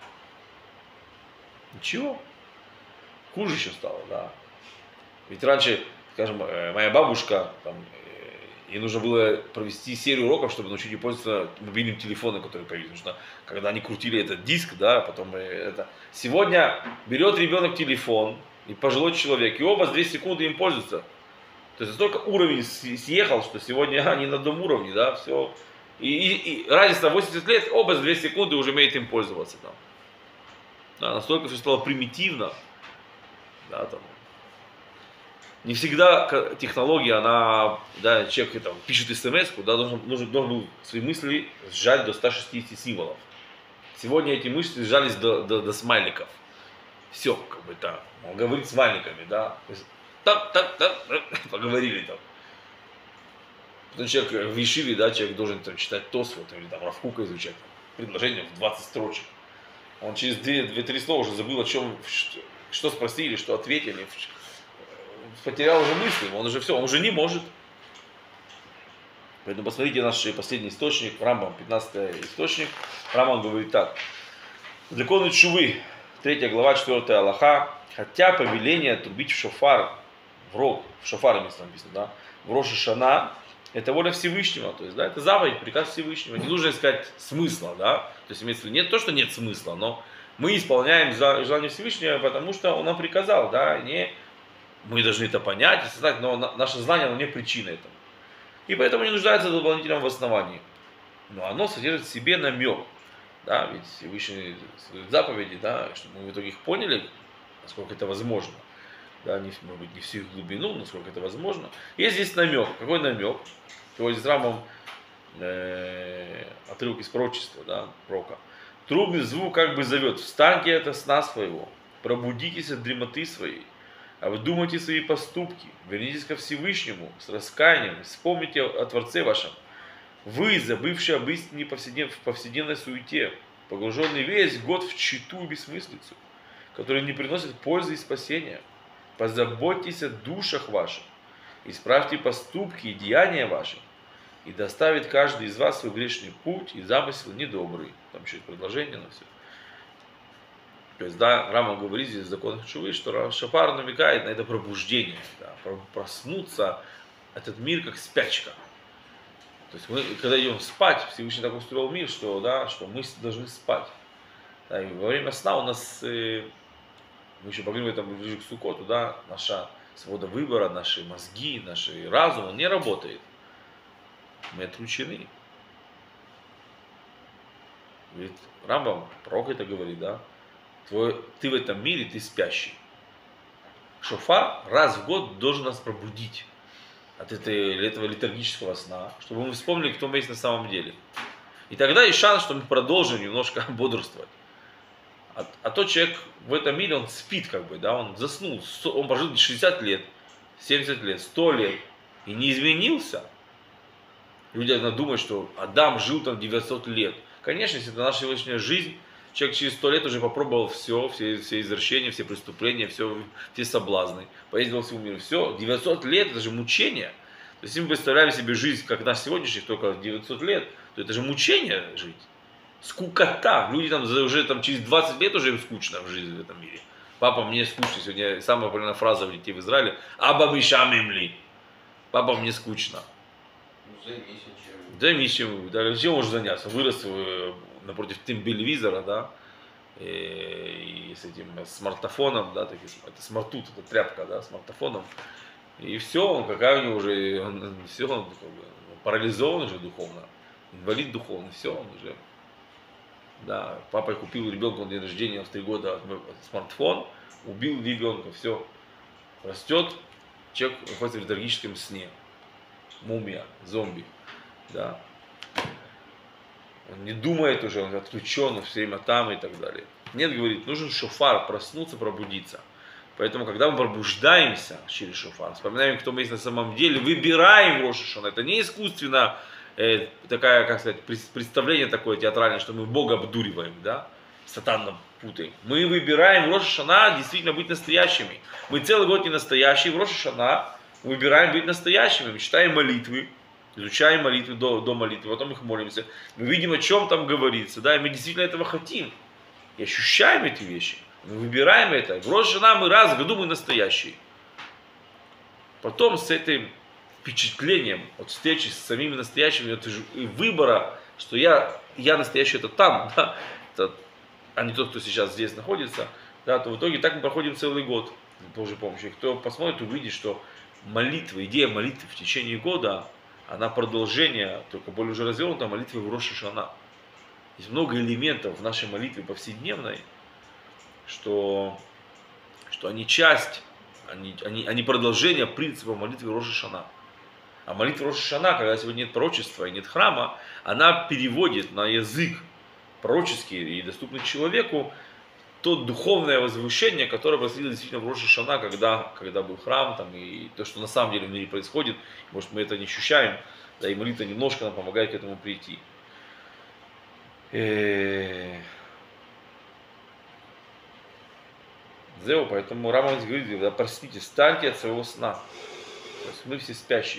Ничего. Хуже еще стало, да. Ведь раньше, скажем, моя бабушка, там, ей нужно было провести серию уроков, чтобы научить ее пользоваться мобильным телефоном, который появился. Потому что когда они крутили этот диск, да, потом это... Сегодня берет ребенок телефон, и пожилой человек, и оба с 2 секунды им пользуются. То есть настолько уровень съехал, что сегодня они на одном уровне, да, все. И разница 80 лет, оба с 2 секунды уже умеют им пользоваться. Там. Да, настолько все стало примитивно. Да, там. Не всегда технология, она, да, человек там, пишет смс-ку, да, должен был свои мысли сжать до 160 символов. Сегодня эти мысли сжались до смайликов. Все, как бы так. Он говорит смайликами, да. Поговорили там. Потом человек в Ешиве, да, человек должен там, читать Тосфот, или там Равкука изучать. Предложение в 20 строчек. Он через 2-3 слова уже забыл, о чем, что спросили, что ответили. Потерял уже мысли, он уже все, он уже не может. Поэтому посмотрите наш последний источник, Рамбам, 15 источник. Рамбам говорит так. Законы Чувы, 3 глава, 4 Аллаха. Хотя повеление трубить в шофар, в рог, в шофар написано, да, в Рош ха-Шана, это воля Всевышнего, то есть, да, это заповедь, приказ Всевышнего. Не нужно искать смысла, да, то есть имеется в виду, не то, что нет смысла, но мы исполняем желание Всевышнего, потому что он нам приказал, да, не мы должны это понять, осознать, но наше знание, оно не причина этому. И поэтому не нуждается в дополнительном обосновании. Но оно содержит в себе намек, да, ведь Всевышний заповеди, да, чтобы мы в итоге их поняли, насколько это возможно. Да, может быть, не всю их глубину, насколько это возможно. Есть здесь намек. Какой намек? Приводит с Рамбом отрывок из пророчества, да, пророка. Трубный звук как бы зовет: встаньте от сна своего, пробудитесь от дремоты своей, обдумайте свои поступки, вернитесь ко Всевышнему с раскаянием, вспомните о Творце вашем. Вы, забывшие об истине в повседневной суете, погруженный весь год в тщету и бессмыслицу, которые не приносят пользы и спасения, позаботьтесь о душах ваших, исправьте поступки и деяния ваши, и доставит каждый из вас свой грешный путь и замысел недобрый. Там еще есть предложение на все. То есть, да, Рама говорит здесь в законах Чувы, что шофар намекает на это пробуждение, да, проснуться этот мир как спячка. То есть мы, когда идем спать, Всевышний так устроил мир, что, да, что мы должны спать. Да, и во время сна у нас, мы еще поговорим об этом ближе к Суккоту, да, наша свобода выбора, наши мозги, наш разум, он не работает. Мы отручены. Говорит, Рамбам, пророк это говорит, да? Ты в этом мире, ты спящий. Шофар раз в год должен нас пробудить от этого литургического сна, чтобы мы вспомнили, кто мы есть на самом деле. И тогда есть шанс, что мы продолжим немножко бодрствовать. А тот человек в этом мире, он спит как бы, да, он заснул, он прожил 60 лет, 70 лет, 100 лет и не изменился. Люди думают, что Адам жил там 900 лет. Конечно, если это наша сегодняшняя жизнь, человек через 100 лет уже попробовал все извращения, все преступления, все соблазны, поездил по всему миру. Все, 900 лет, это же мучение. То есть, если мы представляем себе жизнь, как наш сегодняшний, только 900 лет, то это же мучение жить. Скукота. Люди там уже через 20 лет уже им скучно в жизни в этом мире. Папа, мне скучно. Сегодня самая популярная фраза у детей в Израиле. Аба мишамимли. Папа, мне скучно. Займись чем. Да, чем можешь заняться? Вырос напротив телевизора, да, и с этим смартфоном, да, это смартут, это тряпка, да, смартфоном. И все, он какая у него уже, он парализован уже духовно, инвалид духовный, все, он уже. Да, папа купил ребенку на день рождения в 3 года смартфон, убил ребенка, все, растет, человек находится в летаргическом сне, мумия, зомби, да. Он не думает уже, он отключен, все время там и так далее. Нет, говорит, нужен шофар, проснуться, пробудиться. Поэтому, когда мы пробуждаемся через шофар, вспоминаем, кто мы есть на самом деле, выбираем Рош ха-Шана. Это не искусственно, такая, как сказать, представление такое театральное, что мы Бога обдуриваем, да, сатан нам путаем. Мы выбираем в Рош ха-Шана действительно быть настоящими. Мы целый год не настоящие, в Рош ха-Шана выбираем быть настоящими. Мы читаем молитвы, изучаем молитвы до молитвы, потом их молимся. Мы видим, о чем там говорится, да, и мы действительно этого хотим. И ощущаем эти вещи. Мы выбираем это. В Рош ха-Шана мы раз в году мы настоящие. Потом с этим впечатлением от встречи с самими настоящими, от выбора, что я настоящий это там, да, это, а не тот, кто сейчас здесь находится, да, то в итоге так мы проходим целый год с Божьей помощью. И кто посмотрит, увидит, что молитва, идея молитвы в течение года, она продолжение, только более уже развернута, молитвы в Рош ха-Шана. Есть много элементов в нашей молитве повседневной, что они часть, они продолжение принципа молитвы Рош ха-Шана. А молитва Рош ха-Шана, когда сегодня нет пророчества и нет храма, она переводит на язык пророческий и доступный человеку то духовное возвышение, которое происходило действительно в Рош ха-Шана, когда был храм, там, и то, что на самом деле в мире происходит, может мы это не ощущаем, да, и молитва немножко нам помогает к этому прийти. Поэтому Рамбам говорит, да, проснитесь, встаньте от своего сна. То есть мы все спящие.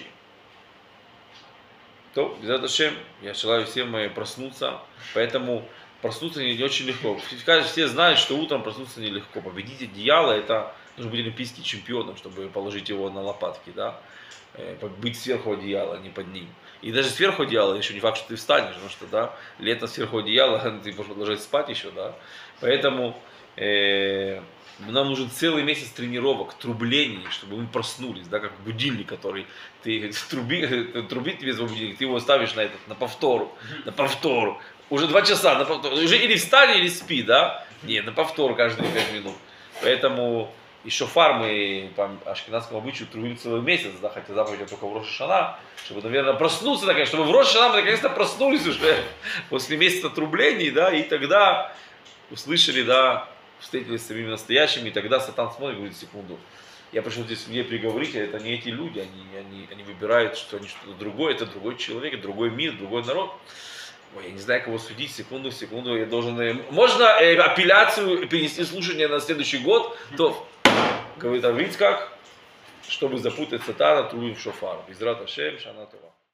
То, без этого я желаю всем проснуться, поэтому проснуться не очень легко. Все знают, что утром проснуться нелегко. Победить одеяло, это нужно быть олимпийским чемпионом, чтобы положить его на лопатки, да? Быть сверху одеяла, а не под ним. И даже сверху одеяла еще не факт, что ты встанешь, потому что, да, лето сверху одеяла, ты можешь продолжать спать еще, да. Поэтому нам нужен целый месяц тренировок, трублений, чтобы мы проснулись, да, как будильник, который ты трубит тебе за будильник, ты его ставишь на повтору, уже 2 часа, на повтору, уже или встань, или спи, да, нет, на повтор каждые 5 минут, поэтому и шофар мы по ашкеназскому обычаю трубим целый месяц, да, хотя заповедь только в Рош ха-Шана, чтобы, наверное, проснуться, наконец, чтобы в Рош ха-Шана мы наконец-то проснулись уже после месяца трублений, да, и тогда услышали, да, встретились с самими настоящими, и тогда сатан смотрит и говорит, секунду, я пришел здесь людей приговорить, а это не эти люди, они выбирают, что они что-то другое, это другой человек, это другой мир, другой народ. Ой, я не знаю, кого судить, секунду, я должен... Можно апелляцию перенести слушание на следующий год, то, говорит Равицкак, чтобы запутать сатана, трубим в шофар. Безрат Ашем, Шана Това.